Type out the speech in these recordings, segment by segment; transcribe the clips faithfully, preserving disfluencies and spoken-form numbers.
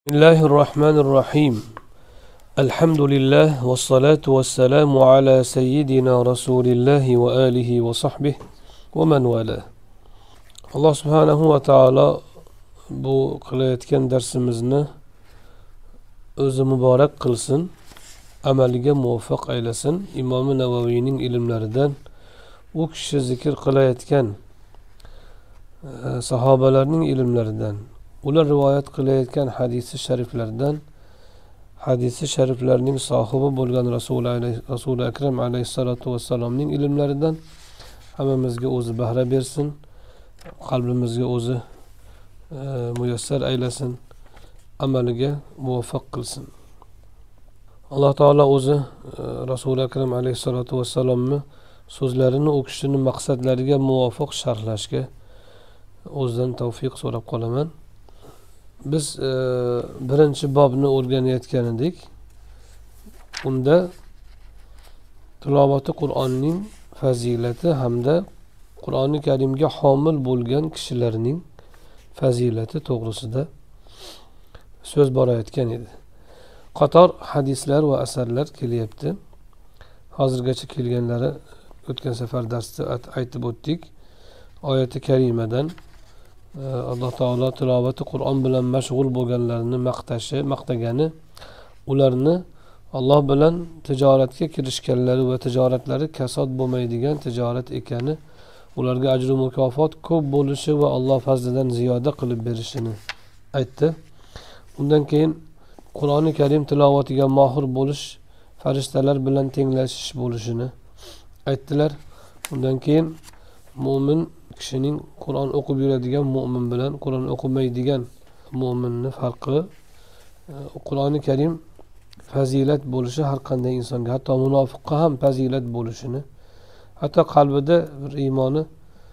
Bismillahirrahmanirrahim. Elhamdülillah ve salatu ve selamu ala seyyidina Resulillahi ve alihi ve sahbihi ve men vala. Allah subhanahu ve taala bu kılayetken dersimizni özü mübarek kılsın, ameliga muvaffaq eylesin. İmam-ı Nevavi'nin ilimlerinden o kişi zikir kılayetken sahabelerinin ilimlerinden ular rivayet kılayetken hadisi şeriflerden hadisi şeriflerinin sahibi bo'lgan Resul-i Ekrem aleyhissalatu vesselam'ning ilimlerinden hammamizga o'zi bahra bersin, qalbimizga o'zi e, muyassar eylesin, ameliga muvaffaq qilsin. Allah Teala o'zi e, Resul-i Ekrem aleyhissalatu vesselam'ni so'zlarini o kishining maqsadlariga muvofiq sharhlashga o'zidan tavfiq so'rab qolaman. Biz e, birinchi bobni o'rganayotgan edik. Unda tilovati Qur'onning fazilati hamda Qur'oni Karimga homil bo'lgan kishilarning fazilati to'g'risida so'z borayotgan edi. Qator hadislar va asarlar kelyapti. Hozirgacha kelganlari o'tgan safar darsda aytib o'tdik. Oyati karimadan Allah Teala tilovati Qur'on bilan mashg'ul bo'lganlarni maqtashi, maqtagani, ularni Alloh bilan tijoratga kirishganlari va tijoratlari kasod bo'lmaydigan tijorat ekani, ularga ajr-u mukofot ko'p bo'lishi va Alloh fazlidan ziyoda qilib berishini aytdi. Undan keyin Qur'oni Karim tilovatiga mohir bo'lish farishtalar bilan tenglashish bo'lishini aytdilar. Undan keyin mu'min kishining Qur'on o'qib yuradigan mu'min bilan Qur'on o'qimaydigan mu'minning farqi, Qur'oni Karim fazilat bo'lishi har qanday insonga, hatto munofiqqa ham fazilat bo'lishini, hatto qalbida bir iymoni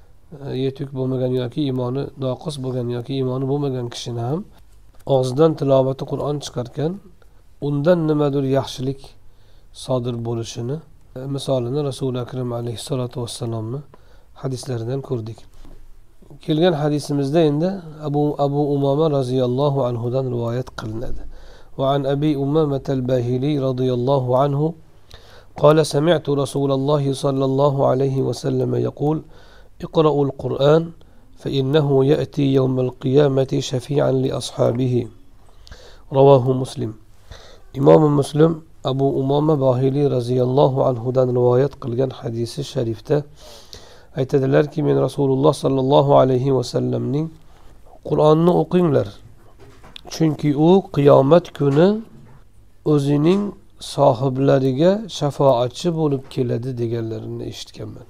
yetuk bo'lmagan yoki iymoni noqis bo'lgan yoki iymoni bo'lmagan kishini ham og'zidan tilovati Qur'on chiqarkan, undan nimadir yaxshilik sodir bo'lishini misolini Rasul-i Akram alayhissalatu vassalomni hadislaridan ko'rdik. Kelgan hadisimizda endi Abu Abu Umama radhiyallohu anhudan rivoyat qilinadi. Va an Abi Umama al-Bahili radhiyallohu anhu qala sami'tu Rasululloh sallallohu alayhi va sallam yaqul iqra'ul Qur'an fa innahu ya'ti yawmal qiyamati shafi'an li ashabihi. Rawahu Muslim. Imom Muslim Abu Umama Bahili radhiyallohu anhudan rivoyat qilgan hadisi sharifda aytadilarki, men Rasululloh sallallohu alayhi va sallamning Qur'onni o'qinglar, chunki u qiyomat kuni o'zining sohiblariga shafoatchi bo'lib keladi deganlarini eshitganman.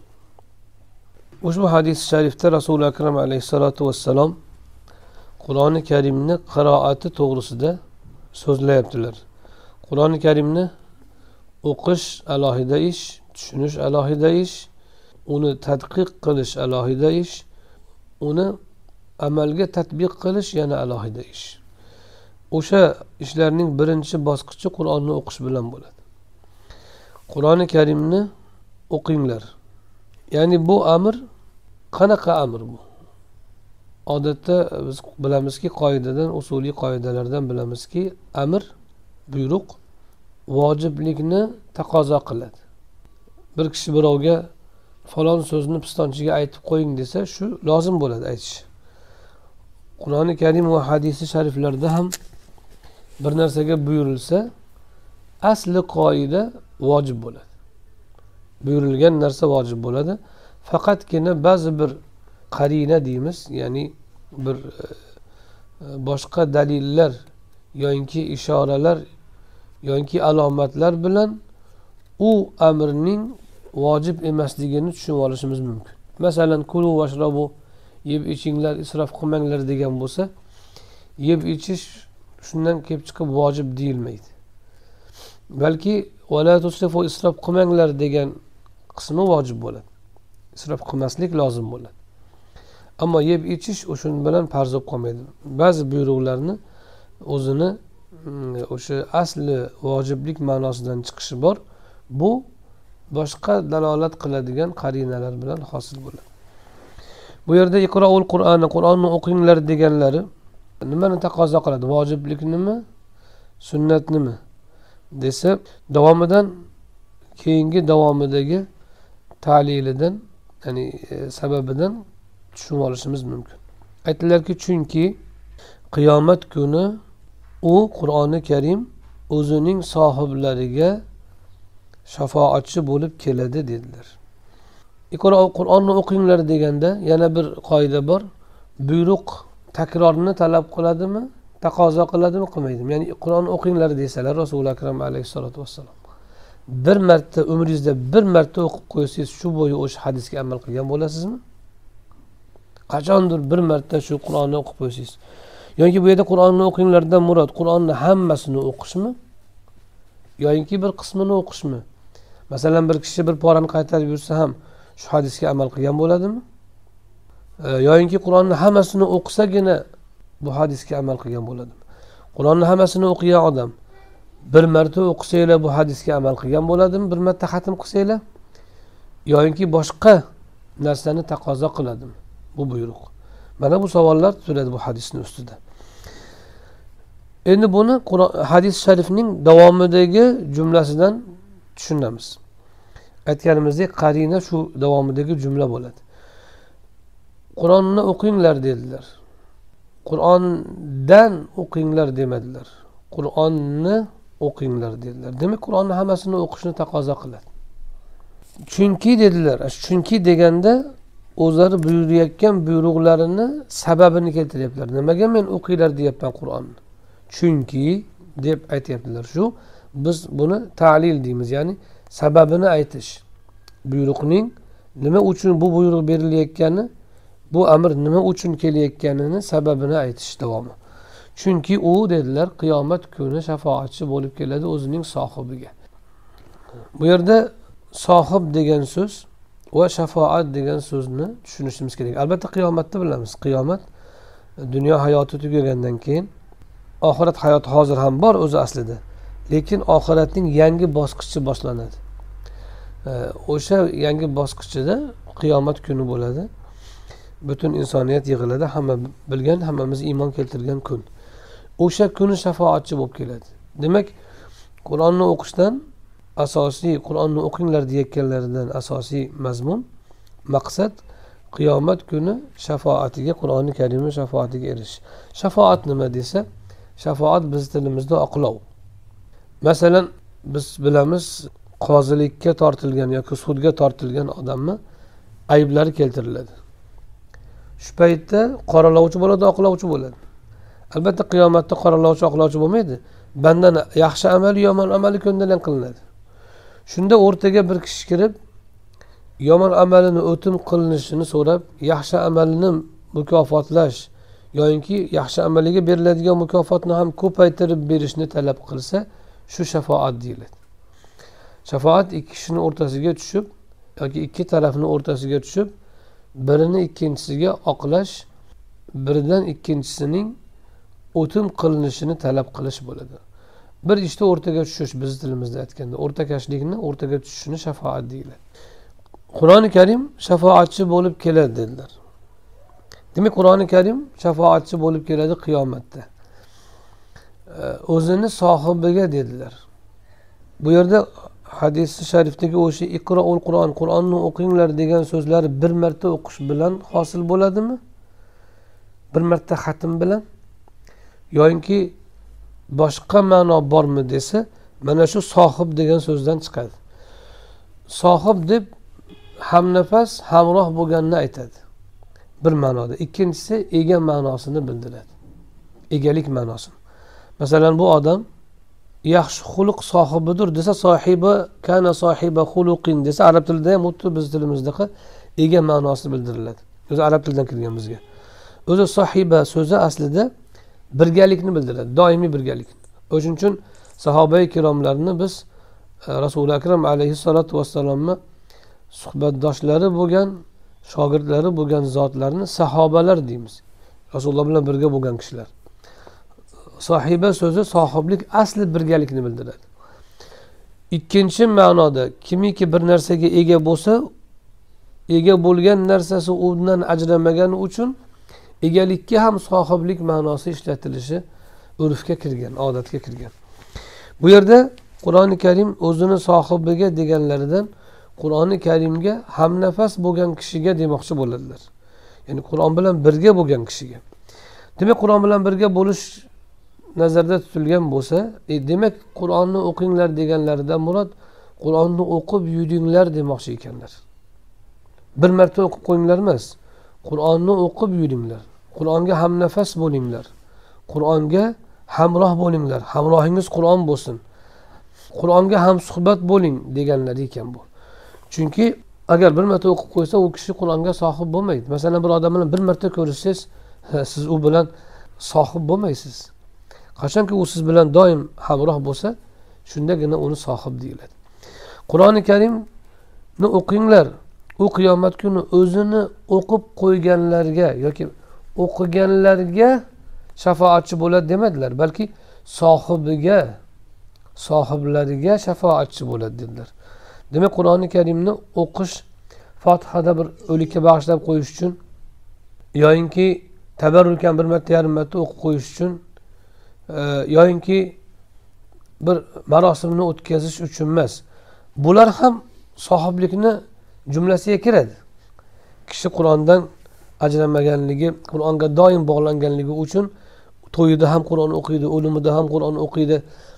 Ushbu hadis sharifda Rasul Akram alayhissalatu vassalam Qur'oni Karimni qiroati to'g'risida so'zlayaptilar. Qur'oni Karimni o'qish alohida ish, tushunish alohida ish, uni tadqiq qilish alohida ish, uni amalga tatbiq qilish yana alohida ish. O'sha ishlarning birinchi bosqichi Qur'onni o'qish bilan bo'ladi. Qur'oni Karimni o'qinglar. Ya'ni bu amr qanaqa amr bu? Odatda biz bilamizki, qoidadan, usuliy qoidalardan bilamizki, amr, buyruq vojiblikni taqozo qiladi. Bir kishi birovga falon so'zni pistonchiga aytib qo'ying desa, shu lozim bo'ladi aytish. Qur'oni Karim va hadisi shariflarda ham bir narsaga buyurilsa, asli qoida vojib bo'ladi. Buyurilgan narsa vojib bo'ladi. Faqatgina ba'zi bir qarina deymiz, ya'ni bir boshqa dalillar yoki ishoralar yoki alomatlar bilan u amrning vojib emasligini tushunib olishimiz mumkin. Masalan, kulu vashrabu, yeb ichinglar, isrof qilmanglar degan bo'lsa, yeb ichish shundan kelib chiqib vojib deyilmaydi. Balki wala tusrifu, isrof qilmanglar degan qismi vojib bo'ladi. Isrof qilmaslik lozim bo'ladi. Ammo yeb ichish o'shun bilan farz bo'lib qolmaydi. Ba'zi buyruqlarni o'zini o'sha asli vojiblik ma'nosidan chiqishi bor. Bu boshqa dalolat qiladigan qarinalar bilan hosil bo'ladi. Bu yerda iqroul Qur'onni, Qur'onni o'qinglar deganlari nimani taqozo qiladi? Vojibliknimi, sunnatnimi desa, davomidan keyingi davomidagi ta'lilidan, ya'ni e, sababidan tushunib olishimiz mumkin. Aytdilarki, chunki qiyomat kuni u Qur'oni Karim o'zining sohiblariga shafoatchi bo'lib keladi dedilar. Qur'onni o'qinglar deganda yana bir qoida bor. Buyruq takrorni talab qiladimi, taqozo qiladimi, qilmaydimi? Ya'ni Qur'onni o'qinglar desalar Rasululloh akram alayhisolatu vassalom, bir marta umringizda bir marta o'qib qo'ysangiz, shu bo'yi o'sha hadisga amal qilgan bo'lasizmi? Qachondir bir marta shu Qur'onni o'qib qo'ysangiz, yoki bu yerda Qur'onni o'qinglardan murod Qur'onni hammasini o'qishmi yoki bir qismini o'qishmi? Masalan, bir kishi bir porani qaytarib yursa ham shu hadisga amal qilgan bo'ladimi? E, yoki Qur'onni hammasini o'qisagina bu hadisga amal qilgan bo'ladimi? Qur'onni hammasini o'qigan odam bir marta o'qisanglar bu hadisga amal qilgan bo'ladimi? Bir marta xatm qilsanglar yoki boshqa narsani taqozo qiladimi bu buyruq? Mana bu savollar turadi bu hadisning ustida. Endi buni hadis sharifning davomidagi jumlasidan tushunamiz. Aytganimizdek, qarina shu davomidagi jumla bo'ladi. Qur'onni o'qinglar dedilar. Qur'ondan o'qinglar demadilar. Qur'onni o'qinglar dedilar. Demak, Qur'onni hammasini o'qishni taqozo qiladi. Chunki dedilar. Chunki deganda o'zlari buyurayotgan buyruqlarini sababini keltiryaptilar. Nimaga men o'qinglar deyapman Qur'onni? Chunki deb aytyaptilar. Shu biz buni ta'lil deymiz, ya'ni sababini aytish. Buyruqning nima uchun bu buyruq berilayotgani, bu amr nima uchun kelayotganini sababini aytish davomi. Chunki u dedilar qiyomat kuni shafoatchi bo'lib keladi o'zining sohibiga. Bu yerda sohib degan so'z va shafoat degan so'zni tushunishimiz kerak. Albatta qiyomatni bilamiz. Qiyomat dunyo hayoti tugagandan keyin oxirat hayoti hozir ham bor o'zi aslida. Lekin oxiratning yangi bosqichi boshlanadi. O'sha yangi bosqichida qiyomat kuni bo'ladi. Butun insoniyat yig'iladi, hamma bilgan, hammamiz iymon keltirgan kun. O'sha kuni shafoatchi bo'lib keladi. Demak, Qur'onni o'qishdan asosiy, Qur'onni o'qinglar deyotganlaridan asosiy mazmun, maqsad qiyomat kuni shafoatiga, Qur'oni Karimning shafoatiga erishish. Shafoat nima desa, shafoat biz tilimizda oqlov. Masalan, biz bilamiz, qozilikka tortilgan yoki sudga tortilgan odamni ayblari keltiriladi. Shu paytda qoralovchi bo'ladi, oqlovchi bo'ladi. Albatta qiyomatda qoralovchi, oqlovchi bo'lmaydi. Bandan yaxshi amali, yomon amali ko'ndalang qilinadi. Shunda o'rtaga bir kishi kirib, yomon amalini o'tim qilinishini so'rab, yaxshi amalini mukofotlash yoki yaxshi amaliga beriladigan mukofotni ham ko'paytirib berishni talab qilsa, shu shafoat deyiladi. Shafoat ikki kishining o'rtasiga tushib yoki ikki tarafning o'rtasiga tushib, birini ikkinchisiga oqlash, biridan ikkinchisining o'tim qilinishini talab qilish bo'ladi. Bir ishda o'rtaga tushish, biz tilimizda aytganda, o'rtakashlikni o'rtaga tushishini shafoat deyiladi. Qur'oni Karim shafoatchi bo'lib keladi dedilar. Demak, Qur'oni Karim shafoatchi bo'lib keladi qiyomatda. O'zini sohibiga dedilar. Bu yerda hadis-i sharifdagi o'sha iqroul Qur'on, Qur'onni o'qinglar degan so'zlar bir marta o'qish bilan hosil bo'ladimi? Bir marta xatm bilan yoki boshqa ma'no bormi desa, mana shu sohib degan so'zdan chiqadi. Sohib deb hamnafas, hamroh bo'lganini aytadi. Bir ma'noda. Ikkinchisi ega ma'nosini bildiradi. Egalik ma'nosini. Masalan, bu odam yaxshi xuluq sohibidir desa, sohibi kana sohiba xuluqin desa, arab tilida ham xuddi biz tilimizdaqa ega ma'nosi bildiriladi. O'zi arab tilidan kirgan bizga. O'zi sohiba so'zi aslida birgalikni bildiradi, doimiy birgalik. O'shuning uchun sahoba-i kiromlarni biz Rasululloh akram alayhissalatu vassalomni suhbatdoshlari bo'lgan, shogirdlari bo'lgan zotlarni sahobalar deymiz. Rasululloh bilan birga bo'lgan kishilar. Sohiba so'zi sohiblik, asli birgalikni bildiradi. Ikkinchi ma'noda kimiki bir narsaga ega bo'lsa, ega bo'lgan narsasi undan ajramagani uchun egalikka ham sohiblik ma'nosi ishlatilishi urfga kirgan, odatga kirgan. Bu yerda Qur'oni Karim o'zini sohibiga deganlaridan Qur'oni Karimga hamnafas bo'lgan kishiga demoqchi bo'ladilar. Ya'ni Qur'on bilan birga bo'lgan kishiga. Demak, Qur'on bilan birga bo'lish nazarda tutilgan bo'lsa, e, demak Qur'onni o'qinglar deganlaridan murod Qur'onni o'qib yuringlar demoqchi ekanlar. Bir marta o'qib qo'yinglar emas. Qur'onni o'qib yuringlar. Qur'onga hamnafas bo'linglar. Qur'onga hamroh bo'linglar. Hamrohingiz Qur'on bo'lsin. Qur'onga ham suhbat bo'ling deganlari ekan bu. Chunki agar bir marta o'qib qo'ysa, u kishi Qur'onga sohib bo'lmaydi. Masalan, bir odam bilan bir marta ko'rishsangiz, siz u bilan sohib bo'lmaysiz. Qachonki u siz bilan doim hamroh bo'lsa, shundagina uni sohib deyiladi. Qur'oni Karimni o'qinglar. U qiyomat kuni o'zini o'qib qo'yganlarga yoki o'qiganlarga shafoatchi bo'ladi demadilar, balki sohibiga, sohiblariga shafoatchi bo'ladi dedilar. Demak, Qur'oni Karimni o'qish, Fotihada bir o'likka bag'ishlab qo'yish uchun yoyinki tabarrukan bir marta yarim marta o'qib qo'yish uchun e, yoyinki bir marosimni o'tkazish uchun emas. Bular ham sohiblikni jumlasiga kiradi. Kishi Qur'ondan ajramaganligi, Qur'onga doim bog'langanligi uchun to'yida ham Qur'on o'qiydi, o'limida ham Qur'on o'qiydi,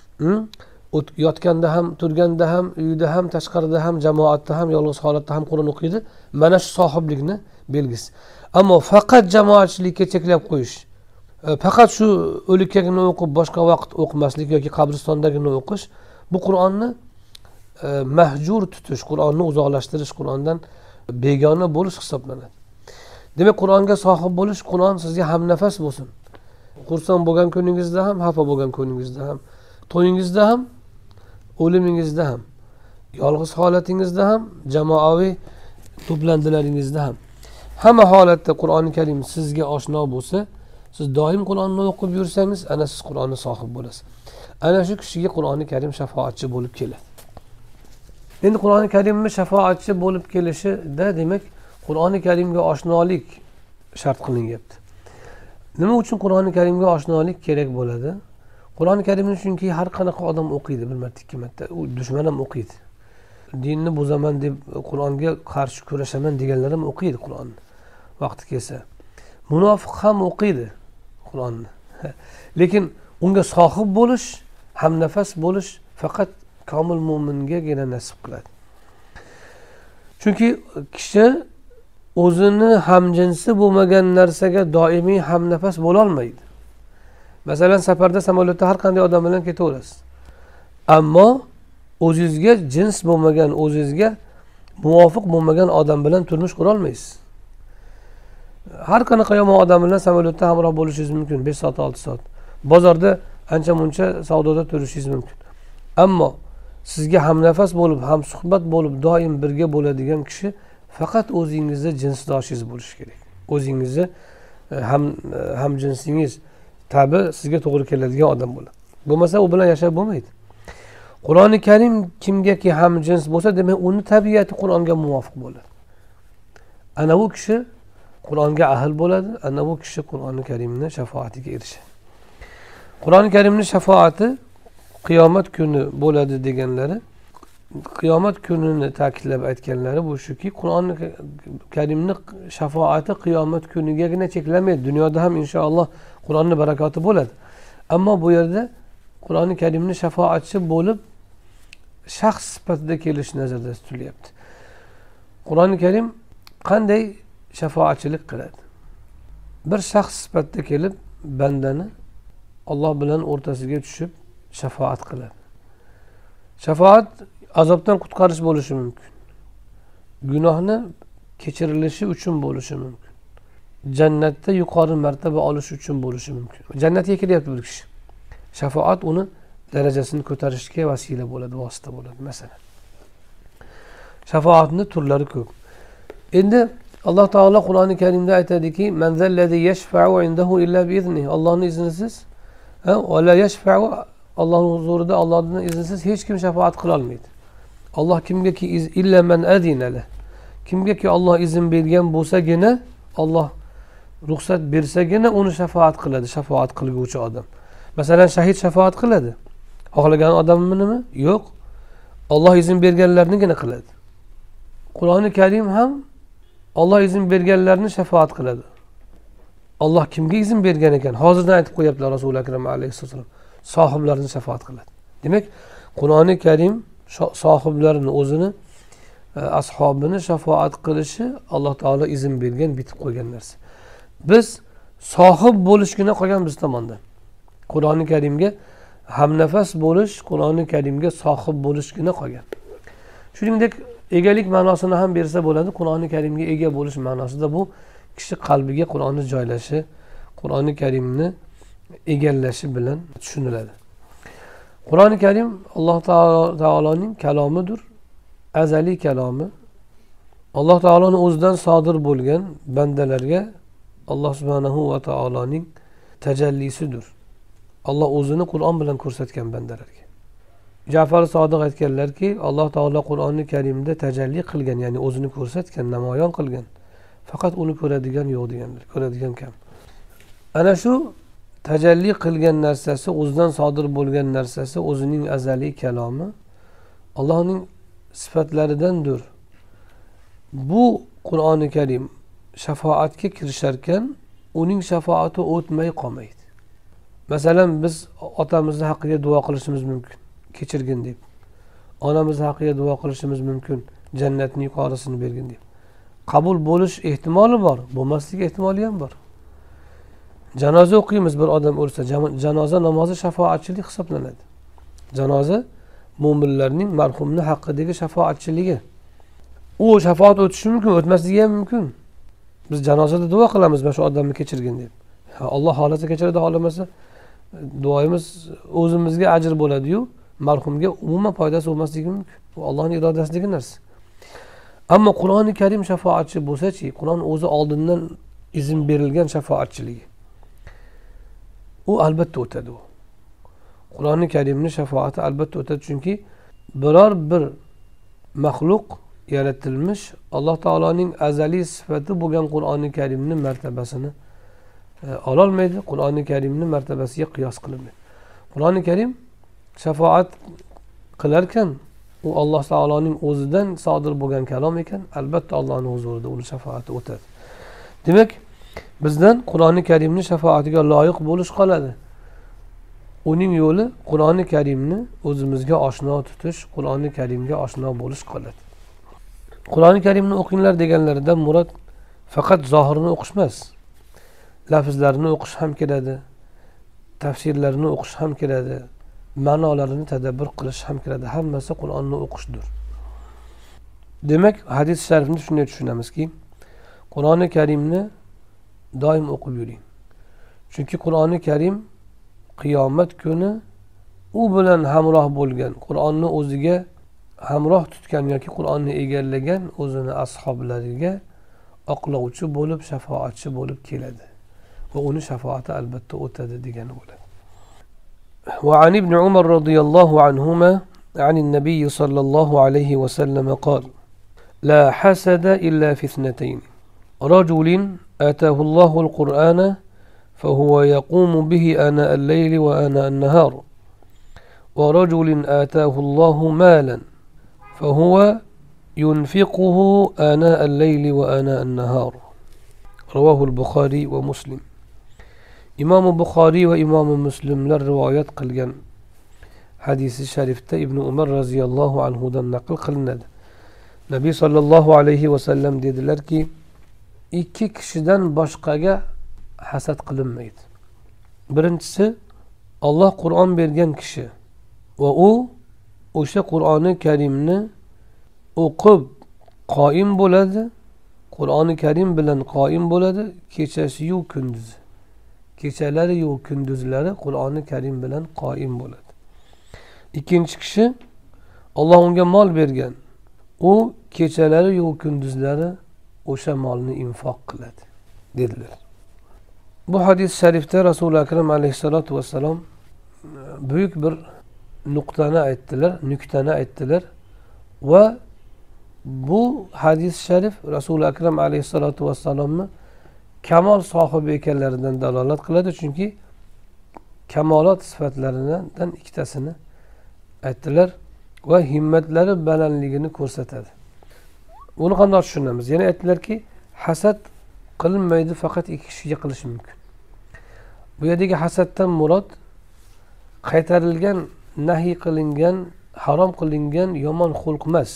yotganda ham, turganda ham, uyida ham, tashqarida ham, jamoatda ham, yolg'iz holatda ham Qur'on o'qiydi. Mana shu sohiblikni belgisi. Ammo faqat jamoatchilikka cheklab qo'yish, faqat shu o'likkagina o'qib boshqa vaqt o'qimaslik yoki qabristondagina o'qish, bu Qur'onni e, mahjur tutish, Qur'onni uzoqlashtirish, Qur'ondan begona bo'lish hisoblanadi. Demak, Qur'onga sohib bo'lish, Qur'on sizga hamnafas bo'lsin. Xursand bo'lgan kuningizda ham, xafa bo'lgan kuningizda ham, to'yingizda ham, o'limingizda ham, yolg'iz holatingizda ham, jamoaviy to'plandilaringizda ham, hamma holatda Qur'oni Karim sizga oshno bo'lsa, siz doim Qur'onni o'qib yursangiz, ana siz Qur'onni sohib bo'lasiz. Ana shu kishiga Qur'oni Karim shafoatchi bo'lib keladi. Endi Qur'oni Karimni shafoatchi bo'lib kelishida, demak, Qur'oni Karimga oshnolik shart qilinyapti. Nima uchun Qur'oni Karimga oshnolik kerak bo'ladi? Qur'oni Karimni chunki har qanaqa odam o'qiydi, bir marta, ikki marta, u dushman ham o'qiydi. Dinni buzaman deb Qur'onga qarshi kurashaman deganlar ham o'qiydi Qur'onni. Vaqti kelsa. Munofiq ham o'qiydi Qur'onni. Lekin unga sohib bo'lish, hamnafas bo'lish faqat komil mo'mingagina nasib qiladi. Chunki kishi o'zini hamjinsi bo'lmagan narsaga doimiy hamnafas bo'la olmaydi. Masalan, safarda samolyotda har qanday odam bilan ketaverasiz. Ammo o'zingizga jins bo'lmagan, o'zingizga muvofiq bo'lmagan odam bilan turmush qura olmaysiz. Har qanaqa yomon odam bilan samolyotda hamroh bo'lishingiz mumkin, besh soat, olti soat. Bozorda ancha-muncha savdoda turishingiz mumkin. Ammo sizga hamnafas bo'lib, ham suhbat bo'lib, doim birga bo'ladigan kishi faqat o'zingizda jinsdoshingiz bo'lishi kerak. O'zingizni ham ham jinsingiz tabi sizga to'g'ri keladigan odam bo'ladi. Bo'lmasa u bilan yashab bo'lmaydi. Qur'oni Karim kimgaki ham jins bo'lsa, demak uni tabiati Qur'onga muvofiq bo'ladi. Ana u kishi Qur'onga ahl bo'ladi, ana u kishi Qur'oni Karimning shafoatiga erishadi. Qur'oni Karimning shafoati qiyomat kuni bo'ladi deganlari, qiyomat kunini ta'kidlab aytganlari bu shuki, Qur'oni Karimning shafoati qiyomat kunigagina cheklanmaydi. Dunyoda ham inshaalloh Qur'onning barakoti bo'ladi. Ammo bu yerda Qur'oni Karimning shafoatchi bo'lib shaxs sifatida kelish nazarda tutilyapti. Qur'oni Karim qanday shafoatchilik qiladi? Bir shaxs sifatida kelib bandani Alloh bilan o'rtasiga tushib shafoat qiladi. Shafoat azobdan qutqarish bo'lishi mumkin. Gunohni kechirilishi uchun bo'lishi mumkin. Jannatda yuqori martaba olish uchun bo'lishi mumkin. Jannatga kiryapti bir kishi. Shafoat uni darajasini ko'tarishga vasila bo'ladi, vosita bo'ladi masalan. Shafoatning turlari ko'p. Endi Alloh taolo Qur'oni Karimda aytadiki, "Man zallazi yashfa'u indahu illa bi iznihi." Allohning iznisiz, ha, va la yashfa'u, Allohning huzurida Allohning iznisiz hech kim shafoat qila olmaydi. Alloh kimgaki illa man azina la. Kimgaki Alloh izn bergan bo'lsagina Alloh ruxsat bersagina uni shafaat qiladi, shafaat qilguvchi odam. Masalan, shahid shafaat qiladi. Xohlagan odamminimi? Yo'q. Alloh izn berganlarnigina qiladi. Qur'oni Karim ham Alloh izn berganlarni shafaat qiladi. Alloh kimga izn bergan ekan? Hozirdan aytib qo'yaptilar Rasul akram alayhissalom. Sohiblarni shafaat qiladi. Demak, Qur'oni Karim sohiblarini o'zini, ashobini shafaat qilishi Alloh taolo izn bergan, bitib qo'ygan narsa. Biz sohib bo'lishgina qolgan biz tomondan. Qur'oni Karimga hamnafas bo'lish, Qur'oni Karimga sohib bo'lishgina qolgan. Shuningdek, egalik ma'nosini ham bersa bo'ladi. Qur'oni Karimga ega bo'lish ma'nosida bu kishi qalbiga Qur'onni joylashi, Qur'oni Karimni egallashi bilan tushuniladi. Qur'oni Karim Alloh taoloning kalomidir, azaliy kalomi. Alloh taoloning o'zidan sodir bo'lgan bandalarga Alloh subhanahu va taoloning tajallisidir. Alloh o'zini Qur'on bilan ko'rsatgan bandalarga. Ja'far Sodiq aytganlarki, Alloh taolo Qur'oni Karimda tajalli qilgan, ya'ni o'zini ko'rsatgan, namoyon qilgan. Faqat uni ko'radigan yo'q deganlar, ko'radigan kam. Ana shu tajalli qilgan narsasi, o'zidan sodir bo'lgan narsasi, o'zining azaliy kalomi Allohning sifatlaridandir. Bu Qur'oni Karim shafaatga kirisharkan, uning shafaati o'tmay qolmaydi. Masalan, biz otamizni haqqiga duo qilishimiz mumkin, kechirgin deb. Onamizni haqqiga duo qilishimiz mumkin, jannatning yuqorisini bergin deb. Qabul bo'lish ehtimoli bor, bo'lmasligi ehtimoli ham bor. Janoza o'qiymiz, bir odam o'lsa, janoza namozi shafaatchilik hisoblanadi. Janoza mo'minlarning marhumning haqqidagi shafaatchiligi. U shafaat o'tishi mumkin, o'tmasligi ham mumkin. Biz janozada duo qilamiz, mana shu odamni kechirgin deb. Alloh xohlasa kechiradi, xohlamasa duoyimiz o'zimizga ajr bo'ladi-yu, marhumga umuman foydasi bo'lmasligi mumkin. Bu Allohning irodasidagi narsa. Ammo Qur'oni Karim shafaatchi bo'lsa-chi, Qur'on o'zi oldindan izn berilgan shafaatchiligi. U albatta o'tadi u. Qur'oni Karimning shafaati albatta o'tadi, chunki biror bir maxluq yaratilmish Alloh taoloning azaliy sifati bo'lgan Qur'oni Karimning martabasini ola olmaydi. Qur'oni Karimning martabasiga qiyos qilinmaydi. Qur'oni Karim shafaat qilarkan, u Alloh taoloning o'zidan sodir bo'lgan kalom ekan, albatta Allohning huzurida uni shafaati o'tadi. Demak, bizdan Qur'oni Karimning shafaatiga loyiq bo'lish qoladi. Uning yo'li Qur'oni Karimni o'zimizga oshno tutish, Qur'oni Karimga oshno bo'lish qoladi. Qur'oni Karimni o'qinglar deganlaridan murod faqat zohirini o'qish emas. Lafzlarini o'qish ham keladi, tafsirlarini o'qish ham keladi, ma'nolarini tadabbur qilish ham keladi. Hammasi Qur'onni o'qishdir. Demak, hadis sharifni shunday tushunamizki, Qur'oni Karimni doim o'qib yuring. Chunki Qur'oni Karim qiyomat kuni u bilan hamroh bo'lgan, Qur'onni o'ziga hamroh tutgan yoki Qur'onni egallagan o'zini ashablariga oqlovchi bo'lib, shafaatchi bo'lib keladi. Va uni shafaati albatta o'tadi degani bo'ladi. Va an ibn Umar radhiyallohu anhuma عن النبي صلى الله عليه وسلم قال: لا حسد إلا في اثنتين، رجل آتاه الله القرآن فهو يقوم به آناء الليل وآناء النهار، ورجل آتاه الله مالا فهو ينفقه آناء الليل وآناء النهار. رواه البخاري ومسلم. إمام البخاري وإمام مسلم للروايات قلقان hadisi sharifda İbn Umar raziyallohu anhudan naql qilinadi. Nabiy sallallohu alayhi va sallam dedilarki, ikki kishidan boshqaga hasad qilinmaydi. Birinchisi, Alloh Qur'on bergan kishi va u o'sha Qur'oni Karimni o'qib qoyim bo'ladi, Qur'oni Karim bilan qoyim bo'ladi, kechasi-yu kunduzi. Kechalari-yu kunduzlari Qur'oni Karim bilan qoyim bo'ladi. İkinci kishi, Alloh unga mol bergan. U kechalari yo'q kunduzlari o'sha molni infoq qiladi dedilar. Bu hadis sharifda Rasul akram alayhisolatu vassalom büyük bir nuqtani aytdilar, nuqtani aytdilar ve bu hadis sharif Rasul akram alayhisolatu vassalomni kamol sohibi ekanlaridan dalolat qiladi, chunki kamolot sifatlaridan ikkitasini aytdilar va himmatlari balandligini ko'rsatadi. Buni qanday tushunamiz? Yana aytdilarki, hasad qilinmaydi, faqat ikki kishiga qilish mumkin. Bu yerdagi hasaddan murod qaytarilgan, nahiy qilingan, harom qilingan yomon xulq emas.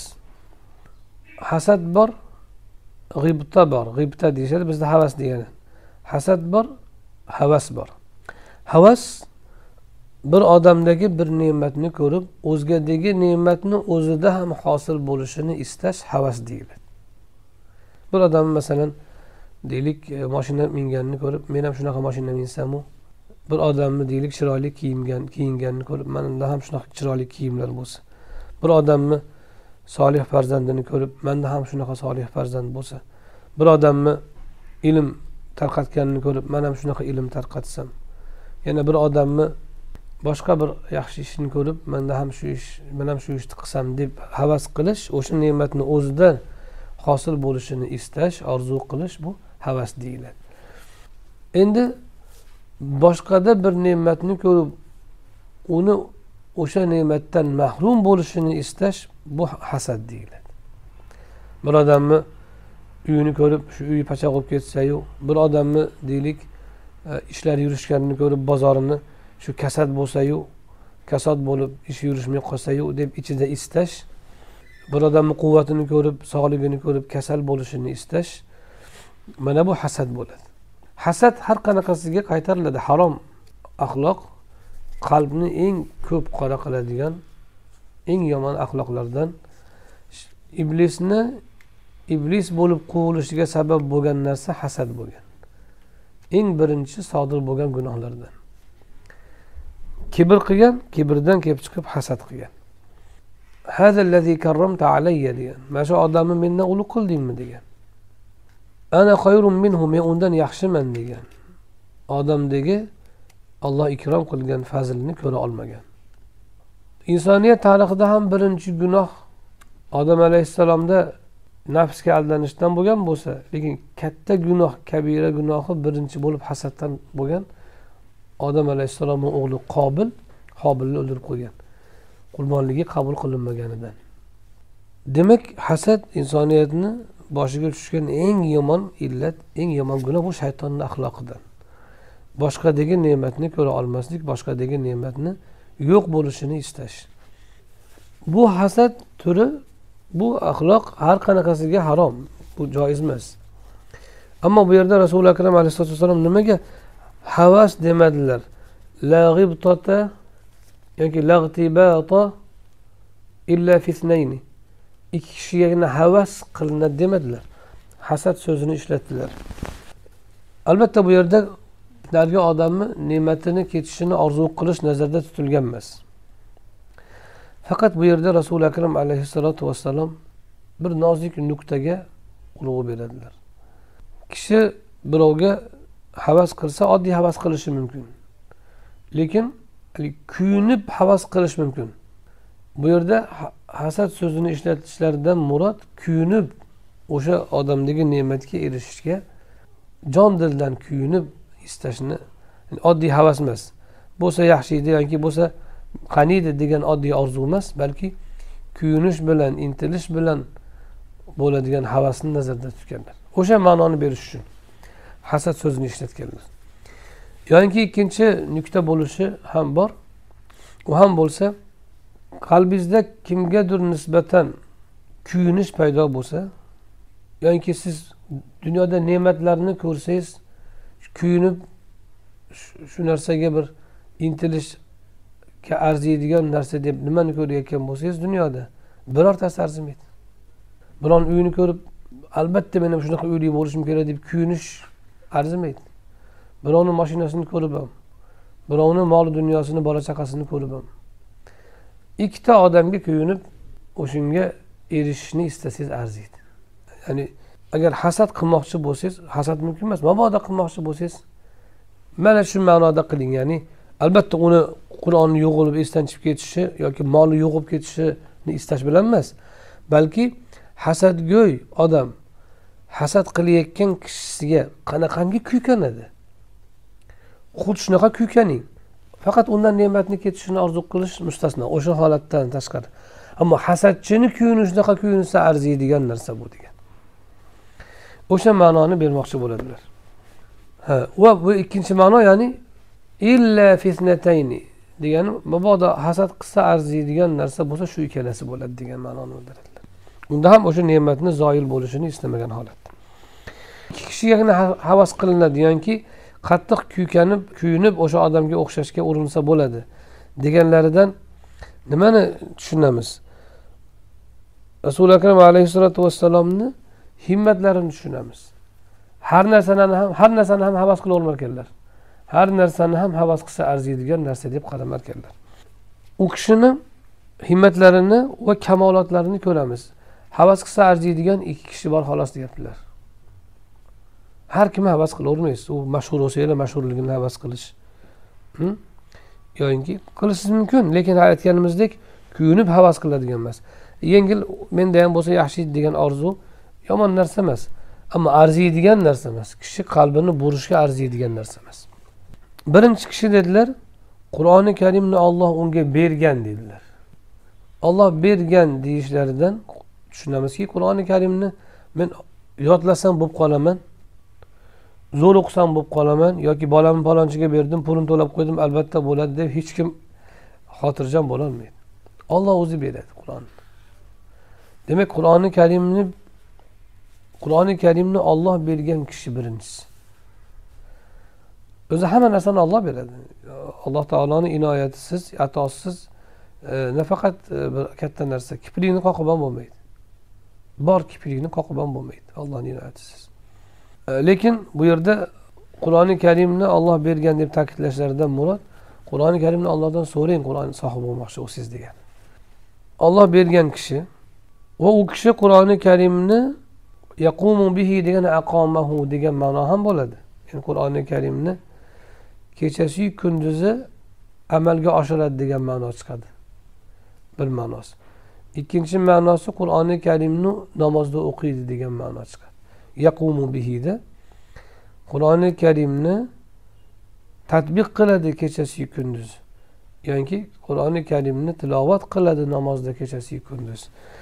Hasad bor, g'ibta bor. G'ibta deyishadi, bizda havas degani. Hasad bor, havas bor. Havas bir odamdagi bir ne'matni ko'rib, o'zgadagi ne'matni o'zida ham hosil bo'lishini istash havas deyiladi. Bir odam masalan deylik mashina minganini ko'rib, men ham shunaqa mashina minsam-u, bir odamni deylik chiroyli kiyingan, kiyinganini ko'rib, menda ham shunaqa chiroyli kiyimlar bo'lsa, bir odamni solih farzandini ko'rib, menda ham shunaqa solih farzand bo'lsa, bir odamni ilm tarqatganini ko'rib, men ham shunaqa ilm tarqatsam, yana bir odamni boshqa bir yaxshi ishini ko'rib, menda ham shu ish, men ham shu ishni qilsam deb havas qilish, o'sha ne'matni o'zidan hosil bo'lishini istash, orzu qilish, bu havas deyiladi. Endi boshqada bir ne'matni ko'rib, uni o'sha ne'matdan mahrum bo'lishini istash, bu hasad deyiladi. Bir odamni uyini ko'rib, shu uyi pachaq bo'lib ketsa-yu, bir odamni deylik ishlar yurishganini ko'rib, bozorini shu kasad bo'lsa-yu, kasod bo'lib ish yurishmay qolsa-yu deb ichida istash, bir odamni quvvatini ko'rib, sog'ligini ko'rib kasal bo'lishini istash, mana bu hasad bo'ladi. Hasad har qanaqasiga qaytariladi. Harom axloq qalbni eng ko'p qora qiladigan, eng yomon axloqlardan, iblisni iblis bo'lib quvilishiga sabab bo'lgan narsa hasad bo'lgan. Eng birinchi sodir bo'lgan gunohlardan. Kibr qilgan, kibrdan kelib chiqib hasad qilgan. Hazallazi karramta alayya degan. Mana shu odamni mendan ulug' qildingmi degan. Ana xayrun minhu, men undan yaxshiman degan. Odamdagi Alloh ikrom qilgan fazilni ko'ra olmagan. Insoniyat tarixida ham birinchi gunoh Odam alayhissalomda nafsga aldanishdan bo'lgan bo'lsa, lekin katta gunoh, kabira gunohi birinchi bo'lib hasaddan bo'lgan. Odam alayhissalomning o'g'li Qobil, Qobilni o'ldirib qo'ygan. Qurbonligi qabul qilinmaganidan. Demak, hasad insoniyatni boshiga tushgan eng yomon illat, eng yomon gunoh, bu shaytonning axloqidan. Boshqadagi ne'matni ko'ra olmaslik, boshqadagi ne'matni yo'q bo'lishini istash. Bu hasad turi, bu axloq har qanaqasiga harom, bu joiz emas. Ammo bu yerda Rasululloh akram alayhisolatu vasallam nimaga havas demadilar? La g'ibtata yoki lag'tibata illa fi ithnayni. Ikki kishigagina havas qilinadi demadilar. Hasad so'zini ishlatdilar. Albatta bu yerda nargi odamni ne'matini ketishini orzu qilish nazarda tutilgan emas. Faqat bu yerda Rasul akram alayhissalatu vassalam bir nozik nuqtaga urg'u beradilar. Kishi birovga havas qilsa, oddiy havas qilishi mumkin. Lekin kuyunib havas qilish mumkin. Bu yerda hasad so'zini ishlatishlaridan murod kuyunib o'sha odamdagi ne'matga erishishga jon dildan kuyunib istashni, yani oddiy havas emas. Bo'lsa yaxshi edi yoki bo'lsa qaniydi degan oddiy orzu emas, balki kuyunish bilan, intilish bilan bo'ladigan havasni nazarda tutganlar. O'sha ma'noni berish uchun hasad so'zini ishlatganlar. Yoki ikkinchi nuqta bo'lishi ham bor. U ham bo'lsa, qalbingizda kimgadir nisbatan kuyunish paydo bo'lsa, yoki siz dunyoda ne'matlarni ko'rsangiz, kuyunib shu narsaga bir intilishga arziydigan narsa deb nimani ko'rayotgan bo'lsangiz, dunyoda birortasi arzimaydi. Biron uyini ko'rib, albatta men ham shunaqa uyli bo'lishim kerak deb kuyunish arzimaydi. Birovni mashinasini ko'rib ham, birovni mol dunyosini, bola chaqasini ko'rib ham, ikkita odamga kuyunib o'shunga erishishni istasangiz arziydi. Ya'ni agar hasad qilmoqchi bo'lsangiz, hasad mumkin emas. Mabodo qilmoqchi bo'lsangiz, mana shu ma'noda qiling. Ya'ni albatta uni Qur'onni yo'qolib esdan chiqib ketishi yoki moli yo'qolib ketishini istash bilan emas, balki hasadgo'y odam hasad qilayotgan kishisiga qanaqangi kuykanadi? Xuddi shunaqa kuykaning. Faqat undan ne'matni ketishini orzu qilish mustasno, o'sha holatdan tashqari. Ammo hasadchini kuyini shunaqa kuyinsa arziydigan narsa bu degan. O'sha ma'noni bermoqchi bo'ladilar. Ha, va bu ikkinchi ma'no, ya'ni illa fitnatayni degani mabodo hasad qilsa arziydigan narsa bo'lsa shu ikkalasi bo'ladi degan ma'noni bildiradilar. Unda ham o'sha ne'matni zoil bo'lishini istamagan holat. Ikki kishigagina havas qilinadi, yoki qattiq kuykanib, kuyinib o'sha odamga o'xshashga urinsa bo'ladi deganlaridan nimani tushunamiz? Rasul akram alayhisolatu vassalomni himmatlarini tushunamiz. Har narsani ham har narsani ham havas qilavermar ekanlar. Har narsani ham havas qilsa arziydigan narsa deb qaramar ekanlar. U kishini himmatlarini va kamolotlarini ko'ramiz. Havas qilsa arziydigan ikki kishi bor xolos deyaptilar. Har kim havas qilavermaysiz. U mashhur bo'lsa-da mashhurligini havas qilish. Hm? Yo'inki qilishingiz mumkin, lekin aytganimizdek kuyunib havas qiladigan emas. Yengil menda ham bo'lsa yaxshi degan orzu yomon narsa emas. Ammo arziydigan narsa emas. Kishi qalbini burishga arziydigan narsa emas. Birinchi kishi dedilar, Qur'oni Karimni Alloh unga bergan dedilar. Alloh bergan deyishlaridan tushunamizki, Qur'oni Karimni men yodlasam bo'lib qolaman, zo'r o'qisam bo'lib qolaman yoki bolamni palonchiga berdim, pulini to'lab qo'ydim, albatta bo'ladi deb hech kim xotirjam bo'la olmaydi. Alloh o'zi beradi Qur'onni. Demak, Qur'oni Karimni Qur'oni Karimni Alloh bergan kishi birinchisi. O'zi hamma narsani Alloh beradi. Alloh taoloning inoyatisiz, atosiz nafaqat bir katta narsa, kiprikni qoqib ham bo'lmaydi. Bor kiprikni qoqib ham bo'lmaydi Allohning inoyatisiz. Lekin bu yerda Qur'oni Karimni Alloh bergan deb ta'kidlashlaridan murod, Qur'oni Karimni Allohdan so'rang, Qur'on sohibi bo'lmoqchi u siz degan. Alloh bergan kishi va u kishi Qur'oni Karimni yaqumu bihi degan aqomahu degan ma'no ham bo'ladi. Ya'ni Qur'oni Karimni kechasi kunduzi amalga oshiradi degan ma'no chiqadi. Bir ma'nosi. Ikkinchi ma'nosi Qur'oni Karimni namozda o'qiydi degan ma'no chiqadi. Yaqumu bihi de Qur'oni Karimni tatbiq qiladi kechasi kunduz. Ya'ni Qur'oni Karimni tilovat qiladi namozda kechasi kunduz.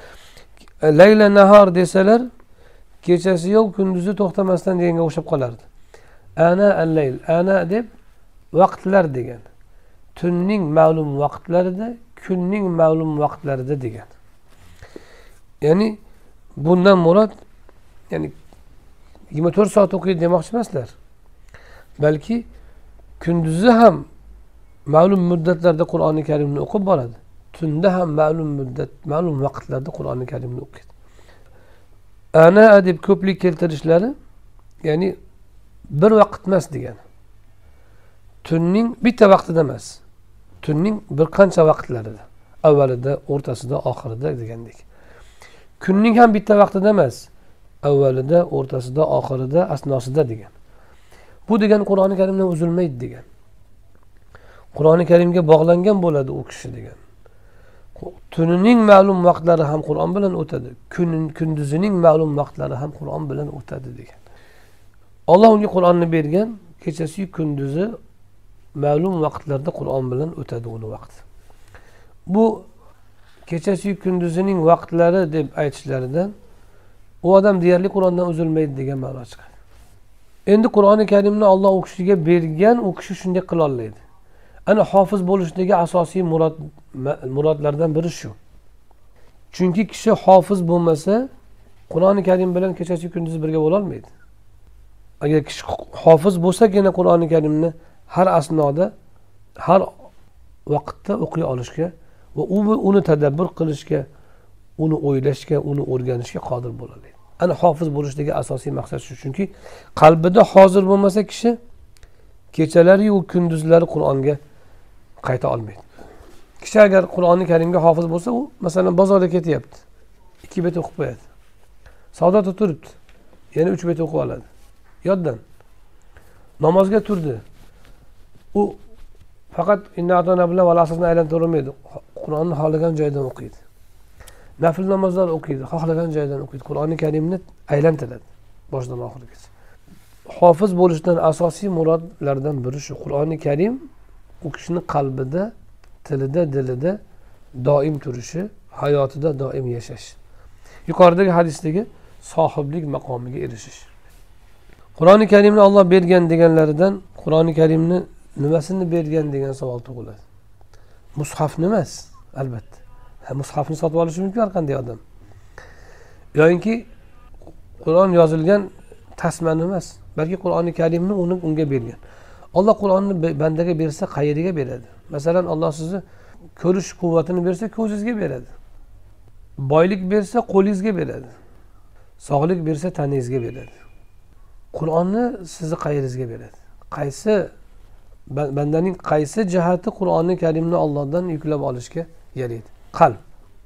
Layla nahar desalar kechasi yo'q kunduzi to'xtamasdan deganga o'xshab qolardi. Ana al-layl, ana deb vaqtlar degan. Tunning ma'lum vaqtlarida, kunning ma'lum vaqtlarida degan. Ya'ni bundan murod, ya'ni yigirma to'rt soat o'qiydi demoqchi emaslar. Balki kunduzi ham ma'lum muddatlarda Qur'oni Karimni o'qib boradi. Tunda ham ma'lum muddat, ma'lum vaqtlarda Qur'oni Karimni o'qiydi. Ana deb ko'plik keltirishlari, ya'ni bir vaqt emas degan. Tunning bitta vaqtida emas. Tunning bir qancha vaqtlarida, avvalida, o'rtasida, oxirida degandek. Kunning ham bitta vaqtida emas. Avvalida, o'rtasida, oxirida, asnosida degan. Bu degan Qur'oni Karimdan uzilmaydi degan. Qur'oni Karimga bog'langan bo'ladi u kishi degan. Tunining ma'lum vaqtlari ham Qur'on bilan o'tadi. Kunin kunduzining ma'lum vaqtlari ham Qur'on bilan o'tadi degan. Alloh unga Qur'onni bergan, kechasi kunduzi ma'lum vaqtlarda Qur'on bilan o'tadi uni vaqti. Bu kechasi kunduzining vaqtlari deb aytishlaridan u odam deyarli Qur'ondan uzilmaydi degan ma'no chiqadi. Endi Qur'oni Karimni Alloh u kishiga bergan, u kishi shunday qila oladi. Ana hofiz bo'lishdagi asosiy murod murodlardan biri shu. Chunki kishi hofiz bo'lmasa, Qur'oni Karim bilan kechasi kunduzi birga bo'la olmaydi. Agar kishi hofiz bo'lsagina Qur'oni Karimni har asnoda, har vaqtda o'qiy olishga va uni tadabbur qilishga, uni o'ylashga, uni o'rganishga qodir bo'ladi. Ana hofiz bo'lishdagi asosiy maqsad shu. Chunki qalbida hozir bo'lmasa kishi kechalari va kunduzlari Qur'onga qayta olmaydi. Kishi agar Qur'oni Karimga hofiz bo'lsa, u masalan bozorga ketyapti. ikki bet o'qib qo'yadi. Savdoda turibdi. Yana uch bet o'qib oladi. Yoddan. Namozga turdi. U faqat inna atona bilan va asosini aylantirmaydi. Qur'onni xohlagan joydan o'qiydi. Nafl namozlar o'qiydi, xohlagan joydan o'qiydi. Qur'oni Karimni aylantiradi. boshdan oxirigacha. Hofiz bo'lishdan asosiy murodlardan biri shu. Qur'oni Karim u kishining qalbida, tilida, dilida doim turishi, hayotida doim yashash. Yuqoridagi hadisdagi sohiblik maqomiga erishish. Qur'oni Karimni Alloh bergan deganlaridan Qur'oni Karimni nimasini bergan degan savol tug'iladi. Mushafni emas, albatta. Ha, mushafni sotib olishi mumkin har qanday odam. Yo'inki Qur'on yozilgan tasmani emas, balki Qur'oni Karimni uni unga bergan. Alloh Qur'onni bandaga bersa, qayeriga beradi? Masalan, Alloh sizni ko'rish quvvatini bersa, ko'zingizga beradi. Boylik bersa, qo'lingizga beradi. Sog'lik bersa, tanangizga beradi. Qur'onni sizni qayeringizga beradi? Qaysi bandaning qaysi jihati Qur'oni Karimni Allohdan yuklab olishga yaraydi? Qalb.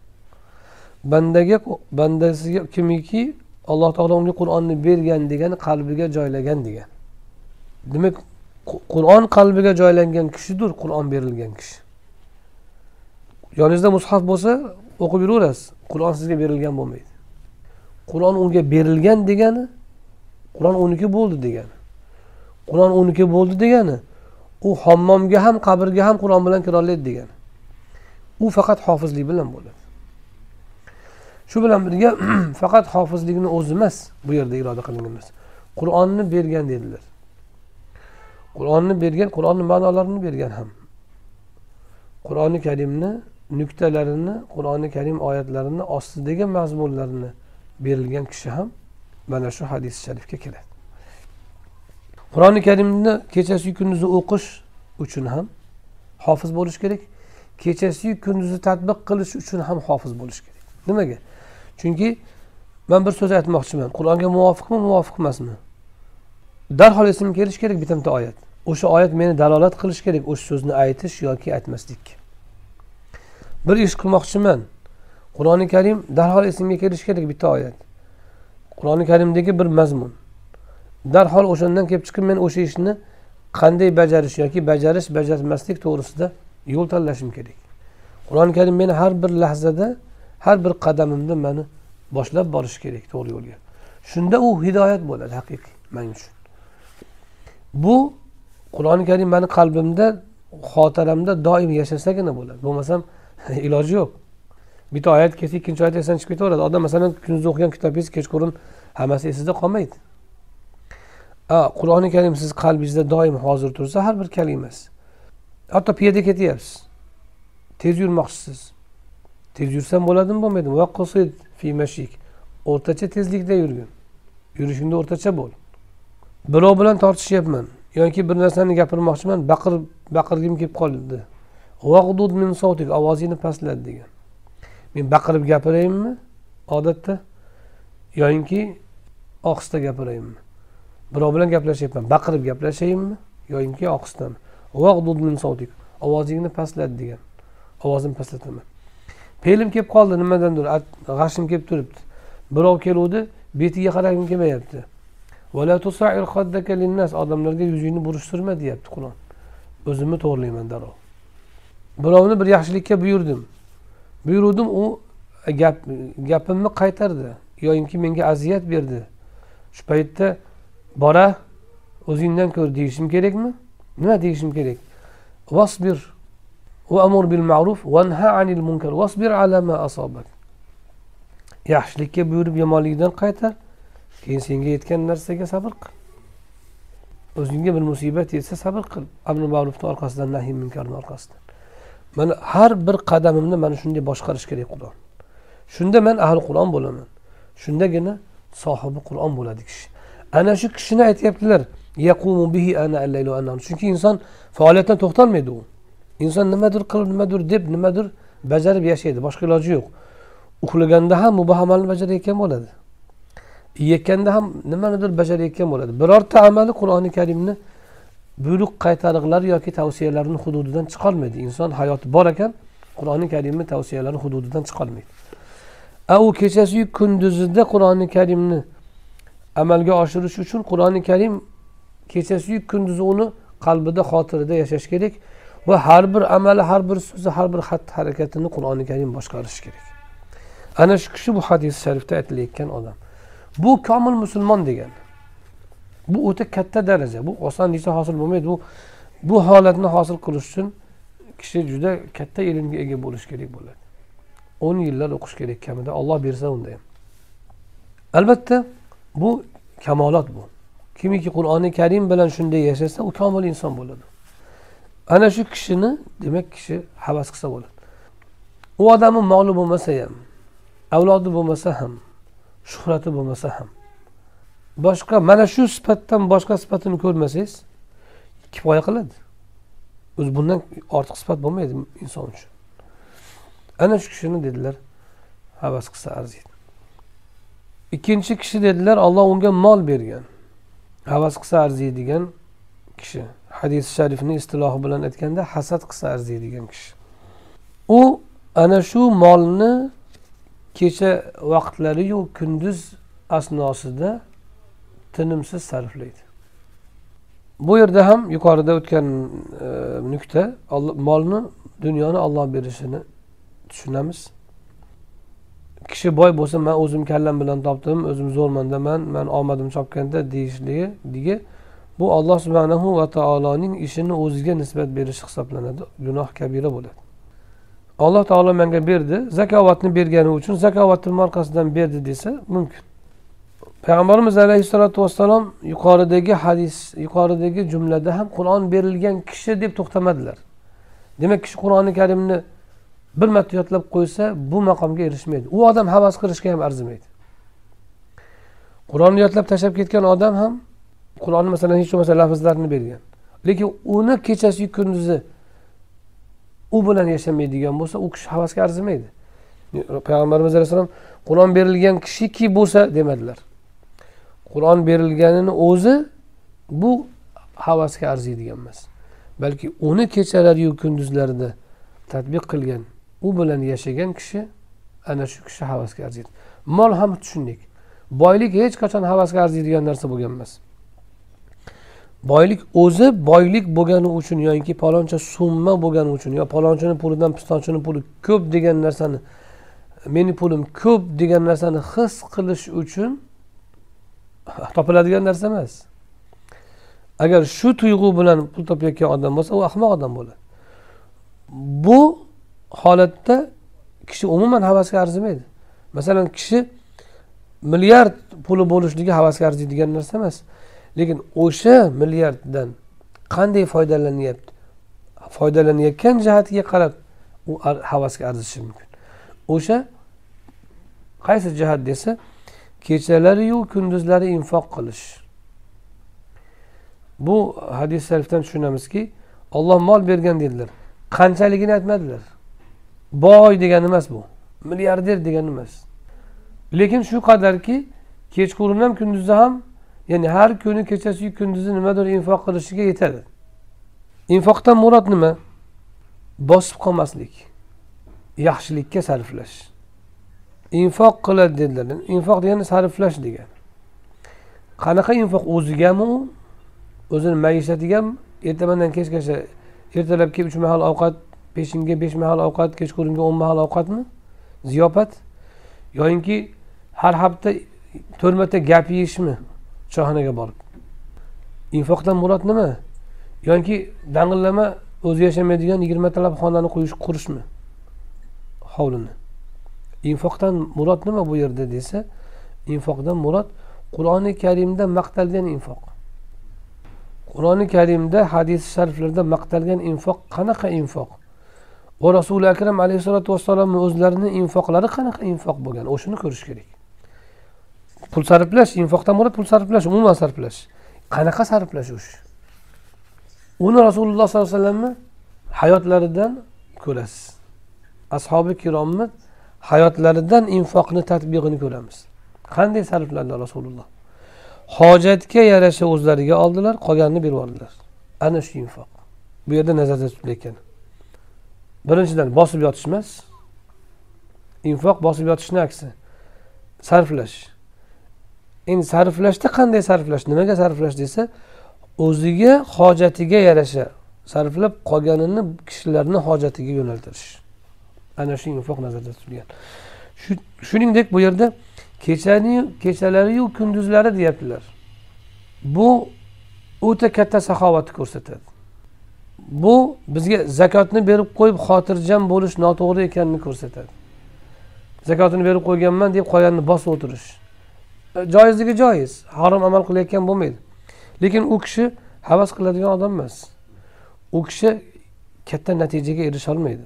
Bandaga bandasiga kimiki Alloh taolo unga Qur'onni bergan degani qalbiga joylagan degan. Demak, Qur'on qalbiga joylangan kishidir Qur'on berilgan kishi. Yoningizda mushaf bo'lsa, o'qib yuraverasiz. Qur'on sizga berilgan bo'lmaydi. Qur'on unga berilgan degani Qur'on uniki bo'ldi degani. Qur'on uniki bo'ldi degani u hammomga ham, qabrga ham Qur'on bilan kira oladi degani. U faqat hofizlik bilan bo'ladi. Shu bilan birga faqat hofizlikni o'zi emas, bu yerda iroda qilingan emas. Qur'onni bergan dedilar. Qur'onni bergan, Qur'onning ma'nolarini bergan ham. Qur'oni Karimni nuqtalarini, Qur'oni Karim oyatlarini ostidagi mazmunlarini berilgan kishi ham mana shu hadis sharifga kiradi. Qur'oni Karimni kechasi kunduzi o'qish uchun ham hofiz bo'lish kerak. Kechasi kunduzi tatbiq qilish uchun ham hofiz bo'lish kerak. Nimaga? Chunki men bir so'z aytmoqchiman. Qur'onga muvofiqmi, muvofiq emasmi? Darhol esimga kelish kerak bitta oyat. O'sha oyat meni dalolat qilish kerak o'sha so'zni aytish yoki aytmaslik. Bir ish qilmoqchiman. Qur'oni Karim darhol esimga kelish kerak bitta oyat. Qur'oni Karimdagi bir mazmun. Darhol o'shandan kelib chiqib men o'sha ishni qanday bajarish yoki bajarish, bajarmaslik to'g'risida yo'l tanlashim kerak. Qur'oni Karim meni har bir lahzada, har bir qadamimda meni boshlab borish kerak to'g'ri yo'lga. Shunda u hidoyat bo'ladi haqiqiy men uchun. Bu Qur'oni Karim meni qalbimda, xotiramda doim yashasagina bo'ladi. Bo'lmasam iloji yo'q. Bitta oyat kelsa, ikkinchi oyat esdan chiqib ketaveradi. Odam masalan kunduz o'qigan kitobingiz kechqurun hammasi esida qolmaydi. A, Qur'oni Karim siz qalbingizda doim hozir tursa, har bir kalimasi. Hatto piyoda ketyapsiz. Tez yurmoqchisiz. Tez yursam bo'ladimi, bo'lmaydimi? Vaqosid fi mashik. O'rtacha tezlikda yurgin. Yurishingda o'rtacha bo'l. Birov bilan tortishyapman yoki bir narsani gapirmoqchiman, baqirib baqirgim kelib qoldi. Vaqdud min sawtik, ovozingni pastlat degan. Men baqirib gapirayimmi odatda yoki ohista gapirayimmi? Birov bilan gaplashyapman, baqirib gaplashayimmi yoki ohistami? Vaqdud min sawtik, ovozingni pastlat degan. Ovozimni pastlataman. Fe'lim kelib qoldi nimadandir, g'ashim kelib turibdi. Birov keluvdi, betiga qaragim kelmayapti. Wala tusa'ir khaddaka lin-nas, odamlarga yuzingni burishtirma deyapti Qur'on. O'zimni to'g'rilayman darov. Birovni bir yaxshilikka buyurdim. Buyurdim, u gap gapimni qaytardi yoki menga aziyat berdi. Shu paytda bora o'zingdan ko'r deyishim kerakmi? Nima deyishim kerak? Wasbir va amur bil ma'ruf va nha anil munkar wasbir ala ma asabak. Yaxshilikka buyurib yomonlikdan qaytar. Keyin senga yetgan narsaga sabr qil. O'zingga bir musibat yetsa sabr qil. Amr ma'rufning orqasidan, nahiy munkarning orqasidan. Mana har bir qadamimni mana shunday boshqarish kerak Qur'on. Shunda men ahli Qur'on bo'laman. Shundagina sohibi Qur'on bo'ladi kishi. Ana shu kishini aytayaptilar. Yaqumu bihi ana al-laylu an-nahar. Chunki inson faoliyatdan to'xtalmaydi u. Inson nimadir qilib, nimadir deb, nimadir bajarib yashaydi. Boshqa iloji yo'q. Uxlaganda ham mubah amalni bajarayotgan bo'ladi. Yekkanda ham nimanidir bajarayotgan bo'ladi. Birorta amali Qur'oni Karimni buyruq qaytariqlar yoki tavsiyalarining hududidan chiqolmaydi. Inson hayoti bor ekan, Qur'oni Karimning tavsiyalari hududidan chiqolmaydi. A u kechasi kunduzida Qur'oni Karimni amalga oshirish uchun Qur'oni Karim kechasi kunduzi uni qalbida, xotirida yashash kerak va har bir amali, har bir so'zi, har bir xatti harakatini Qur'oni Karim boshqarishi kerak. Ana shu kishi bu hadis sharifda aytilayotgan odam. Bu komil musulmon degan. Bu o'ta katta daraja. Bu oson desa hosil bo'lmaydi. Bu bu holatni hosil qilish uchun kishi juda katta ilmga ega bo'lish kerak bo'ladi. o'n yillar o'qish kerak kamida, Alloh bersa unda ham. Albatta bu kamolat bu. Kimiki Qur'oni Karim bilan shunday yashasa, u komil inson bo'ladi. Ana shu kishini, demak kishi havas qilsa bo'ladi. U odamning moli bo'lmasa ham, avlodi bo'lmasa ham, shuhrati bo'lmasa ham, boshqa mana shu sifatdan boshqa sifatini ko'rmasangiz, kifoya qiladi. O'zi bundan ortiq sifat bo'lmaydi inson uchun. Ana shu kishini dedilar, havas qilsa arziydi. Ikkinchi kishi dedilar, Alloh unga mol bergan. Havas qilsa arziydigan kishi. Hadis sharifni istilohi bilan aytganda hasad qilsa arziydigan kishi. U ana shu molni kecha vaqtlari yu kunduz asnosida tinimsiz sarflaydi. Bu yerda ham yuqorida o'tgan e, nukta, molni, dunyoni Alloh berishini tushunamiz. Kishi boy bo'lsa, men o'zim kallam bilan topdim, o'zim zo'rmandaman, men omadim chopganda deyishligi, dige bu Alloh subhanahu va taoloning ishini o'ziga nisbat berish hisoblanadi, gunoh kabira bo'ladi. Alloh taolo menga berdi, zakovatni bergani uchun zakovatning markasidan berdi desa mumkin. Payg'ambarimiz alayhissalatu vassalom yuqoridagi hadis, yuqoridagi jumlada ham Qur'on berilgan kishi deb to'xtamadilar. Demak, kishi Qur'oni Karimni bir marta yodlab qo'ysa, bu maqomga erishmaydi. U odam havas qilishga ham arzimaydi. Qur'onni yodlab tashlab ketgan odam ham Qur'onni masalan hech bo'lmasa lafzlarini bergan. Lekin uni kechasi kunduzi u bilan yashamaydigan bo'lsa, u kishi havasga arzimaydi. Payg'ambarimiz alayhisalom Qur'on berilgan kishiki bo'lsa demadilar. Qur'on berilganini o'zi bu havasga arziydigan emas. Balki uni kechalari yu kunduzlarida tatbiq qilgan, u bilan yashagan kishi ana shu kishi havasga arziydi. Mol ham tushundik. Boylik hech qachon havasga arziydigan narsa bo'lgan emas. Boylik o'zi boylik bo'lgani uchun yoki paloncha summa bo'lgani uchun yo palonchining pulidan pistonchining puli ko'p degan narsani, meni pulim ko'p degan narsani his qilish uchun topiladigan narsa emas. Agar shu tuyg'u bilan pul topayotgan odam bo'lsa, u ahmoq odam bo'ladi. Bu holatda kishi umuman havasga arzimaydi. Masalan, kishi milliard puli bo'lishligi havasga arziydigan narsa emas. Lekin o'sha milliarddan qanday foydalanyapti? Foydalanayotgan jihatiga qarab u havasga arzishi mumkin. O'sha qaysi jihat desa, kechalari yu kunduzlari infoq qilish. Bu hadis sharifdan tushunamizki, Alloh mol bergan dedilar. Qanchaligini aytmadilar. Boy degan emas bu. Milliarder degan emas. Lekin shu qadarki, kechqurun ham kunduzi ham, ya'ni har kuni kechasi kunduzi nimadir infoq qilishiga yetadi. Infoqdan murod nima? Bosib qolmaslik, yaxshilikka sarflash. Infoq qiladi dedilar. Infoq degani sarflash degan. Qanaqa infoq? O'zigami, o'zining maishatiga, ertamandan kechgacha, ertalabki uch mahal ovqat, peshinga besh mahal ovqat, kechqurunga o'n mahal ovqatmi? Ziyofat yoki har hafta to'rt marta gap yeyishmi? Choyxonaga borib. Infoqdan murod nima? Yoki dang'illama o'zi yashamaydigan yigirma talab xonani qo'yish, qurishmi? Hovlini. Infoqdan murod nima bu yerda desa, infoqdan murod Qur'oni Karimda maqtalgan infoq. Qur'oni Karimda hadis shariflarda maqtalgan infoq qanaqa infoq? Va Rasul akram alayhisolatu vassalomning o'zlarining infoqlari qanaqa infoq bo'lgan? O'shini ko'rish kerak. Pul sarflash, infoqdan murod pul sarflash, umuman sarflash. Qanaqa sarflash o'sh? Uni Rasululloh sollallohu alayhi vasallamning hayotlaridan ko'rasiz. Ashabi kiromni hayotlaridan infoqni tatbiqini ko'ramiz. Qanday sarfladilar Rasululloh? Hojatga yarasha o'zlariga oldilar, qolganini berib oldilar. Ana shu infoq. Bu yerda nazarda tutilayotgan. Birinchidan bosib yotish emas. Infoq bosib yotishning aksi. Sarflash. Endi sarflashda qanday sarflash? Nimaga sarflash desa, o'ziga hojatiga yarasha sarflab qolganini kishilarning hojatiga yo'naltirish. Ana shu infoq nazarda tutilgan. Shuningdek bu yerda kechani, kechalari yu kunduzlari deyaptilar. Bu o'ta katta saxovatni ko'rsatadi. Bu bizga zakotni berib qo'yib xotirjam bo'lish noto'g'ri ekanini ko'rsatadi. Zakotini berib qo'yganman deb qolganini bosib o'tirish. Joizligi joiz, harom amal qilayotgan bo'lmaydi. Lekin u kishi havas qiladigan odam emas. U kishi katta natijaga erisha olmaydi.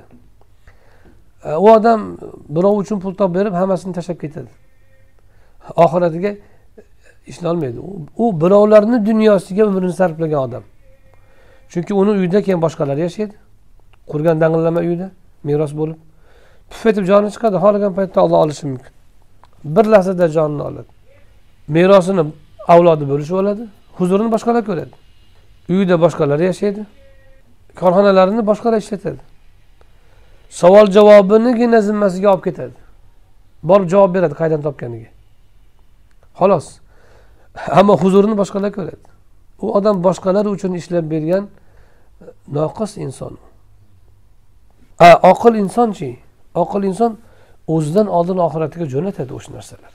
U odam birov uchun pul topib berib hammasini tashlab ketadi. Oxiratiga ishla olmaydi. U birovlarning dunyosiga umrini sarflagan odam. Chunki uni uyida keyin boshqalar yashaydi. Qurgan dang'illama uyida meros bo'lib, puf etib joni chiqadi, xohlagan paytda Alloh olishi mumkin. Bir lahzada jonini oladi. Merosini avlodi bo'lishib oladi, huzurini boshqalar ko'radi. Uyida boshqalar yashaydi. Korxonalarini boshqalar ishlatadi. Savol javobini zimmasiga olib ketadi. Borib javob beradi qaydan topganiga. Xolos. Ammo huzurini boshqalar ko'radi. U odam boshqalar uchun ishlab bergan noqis inson. A, oqil insonchi? Oqil inson o'zidan oldin oxiratiga jo'natadi o'sha narsalar.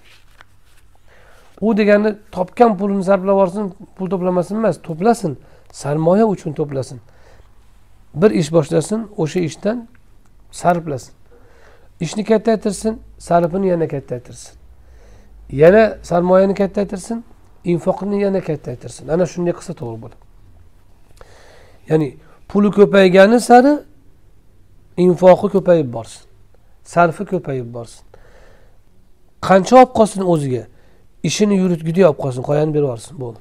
U degani topgan pulini sarflab yuborsin, pul to'plamasin emas, to'plasin, sarmoya uchun to'plasin. Bir ish boshlasin, o'sha ishdan sarflasin. Ishni kattaytirsin, sarfini yana kattaytirsin. Yana sarmoyani kattaytirsin, infoqni yana kattaytirsin. Ana shunday qilsa to'g'ri bo'ladi. Ya'ni puli ko'paygani sari infoqi ko'payib borsin. Sarfi ko'payib borsin. Qancha olib qolsin o'ziga, ishini yuritgudek olib qolsin, qo'yani berib yuborsin, bo'ldi.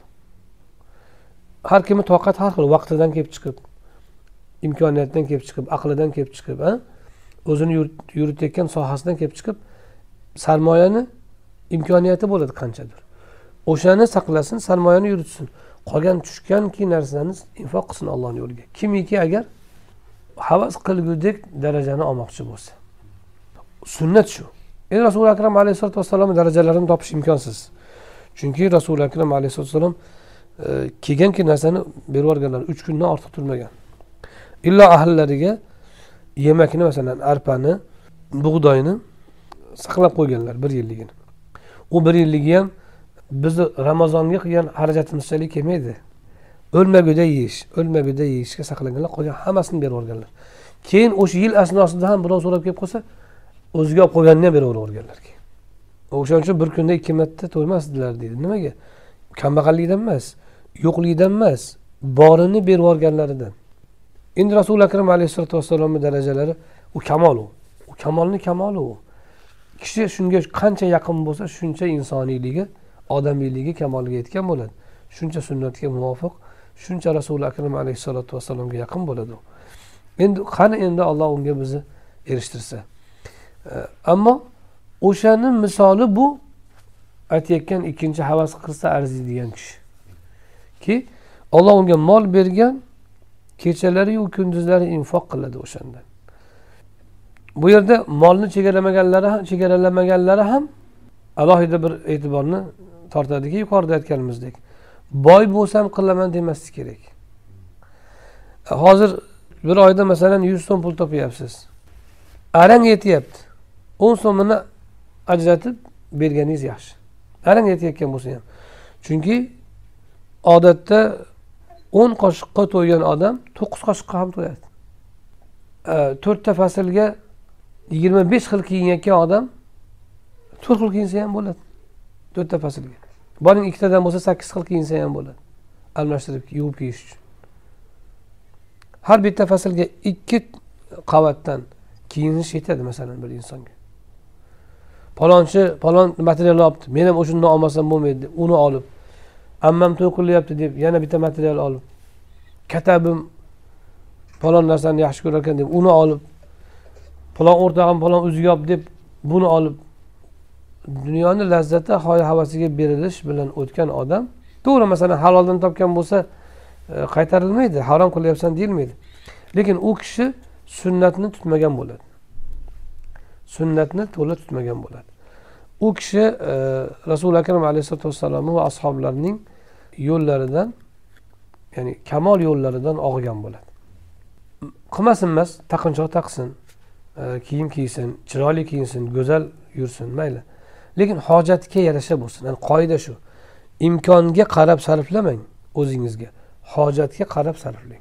Har kimni toqat har xil, vaqtidan kelib chiqib, imkoniyatdan kelib chiqib, aqlidan kelib chiqib, ha? O'zini yuritayotgan sohasidan kelib chiqib, sarmoyani imkoniyati bo'ladi qanchadir. O'shani saqlasin, sarmoyani yuritsin. Qolgan tushganki narsani infoq qilsin Allohning yo'liga. Kimiki agar havas qilgudek darajani olmoqchi bo'lsa. Sunnat shu. Endi Rasululloh akram alayhisolatu vassalom darajalarini topish imkonsiz. Chunki Rasululloh akram alayhisolatu vassalom kelganki narsani berib yuborganlar, uch kundan ortiq turmagan. Illo ahllariga yemakni, masalan, arpani, bug'doyni saqlab qo'yganlar bir yilligini. U bir yilligi ham bizni Ramazonga qilgan xarajatimizchalik kelmaydi. O'lmaguda yeyish, o'lmaguda yeyishga saqlaganlar, qolgan hammasini berib yuborganlar. Keyin o'sha yil asnosida ham birov so'rab kelib qolsa, o'ziga olib qo'yganini ham berib yuborganlar. O'shaning uchun bir kunda ikki marta to'ymasdilar deydi. Nimaga? Kambag'allikdan emas, yo'qlikdan emas, borini berib yuborganlaridan. Endi Rasululloh akram alayhisolatu vassalomning darajalari u kamol u. U kamolning kamoli u. Kishi shunga qancha yaqin bo'lsa, shuncha insoniyligi, odamiyligi kamoliga yetgan bo'ladi. Shuncha sunnatga muvofiq, shuncha Rasululloh akram alayhisolatu vassalomga yaqin bo'ladi u. Endi qani endi Alloh unga bizni erishtirsa. Ammo o'shaning misoli bu aytayotgan ikkinchi havas qilsa arziydigan kishi. Ki Alloh unga mol bergan, kechalari va kunduzlari infoq qiladi o'shanda. Bu yerda molni chegaralamaganlari ham, chegaralamaganlari ham alohida bir e'tiborni tortadiki, yuqorida aytganimizdek, boy bo'lsam qilaman demaslik kerak. Hozir bir oyda masalan yuz so'm pul topyapsiz. Arang yetyapti. o'n so'mini ajratib berganingiz yaxshi. Arang yetayotgan bo'lsa ham. Chunki odatda o'n qoshiqqa to'ygan odam to'qqiz qoshiqqa ham to'yadi. to'rtta faslga yigirma besh xil kiyinayotgan odam to'rt xil kiyinsa ham bo'ladi. to'rtta faslga. Boring ikkitadan bo'lsa sakkiz xil kiyinsa ham bo'ladi. Almashtirib yuvib kiyish uchun. Har bitta faslga ikki qavatdan kiyinish yetadi masalan bir insonga. Palonchi palon material olibdi. Men ham o'shundan olmasam bo'lmaydi deb uni olib, ammam to'y qilyapti deb yana bitta material olib, katabim palon narsani yaxshi ko'rar ekan deb uni olib, palon o'rtog'im palon o'ziga olib deb buni olib, dunyoning lazzati, hoya havasiga berilish bilan o'tgan odam, to'g'ri masalan haloldan topgan bo'lsa qaytarilmaydi, harom qilyapsan deyilmaydi. Lekin u kishi sunnatni tutmagan bo'ladi. Sunnatni to'la tutmagan bo'ladi. U kishi e, Rasululloh akram alayhisolatu vassalom va ashablarining yo'llaridan, ya'ni kamol yo'llaridan og'gan bo'ladi. Qilmasin emas, taqinchoq taqsin, e, kiyim kiysin, chiroyli kiyinsin, go'zal yursin, mayli. Lekin hojatga yarasha bo'lsin. Yani qoida shu. imkonga qarab sarflamang o'zingizga. Hojatga qarab sarflang.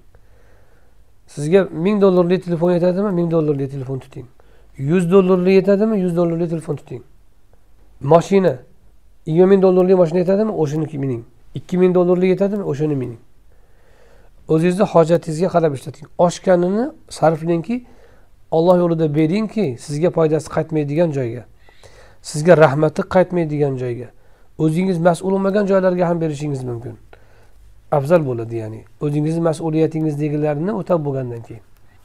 Sizga ming dollarlik telefon yetadimi? ming dollarlik telefon tuting. yuz dollarlik yetadimi? yuz dollarlik telefon tuting. Mashina yigirma ming dollarlik mashina yetadimi? O'shaniki mening. ikki ming dollarlik yetadimi? O'shani mening. O'zingizning hojatingizga qarab ishlating. Oshganini sarflangki, Alloh yo'lida beringki, sizga foydasi qaytmaydigan joyga. Sizga rahmati qaytmaydigan joyga. O'zingiz mas'ul bo'lmagan joylarga ham berishingiz mumkin. Afzal bo'ladi, ya'ni o'zingizning mas'uliyatingizdagilarni o'tab bo'lgandan keyin.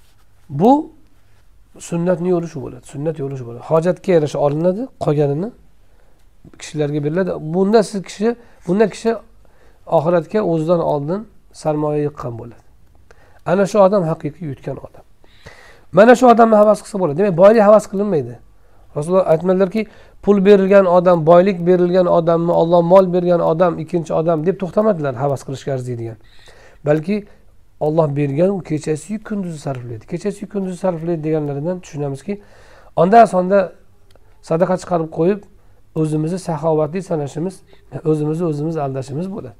Bu sunnatning yo'li shu bo'ladi. Sunnat yo'li shu bo'ladi. Hojatga yarasha olinadi, qolganini kishilarga beriladi. Bunda siz kishi, bunda kishi oxiratga o'zidan oldin sarmoya yiqqan bo'ladi. Ana shu odam haqiqiy yutgan odam. Mana shu odamni havas qilsa bo'ladi. Demak, boylik havas qilinmaydi. Rasululloh aytmadilarki, pul berilgan odam, boylik berilgan odammi, Alloh mol bergan odam ikkinchi odam deb to'xtamadilar havas qilishga arziydigan. Balki Alloh bergan u kechasi kunduzi sarflaydi. Kechasi kunduzi sarflaydi deganlaridan tushunamizki, onda sonda sadaqa chiqarib qo'yib, o'zimizni saxovatli sanashimiz, o'zimizni o'zimiz aldashimiz bo'ladi.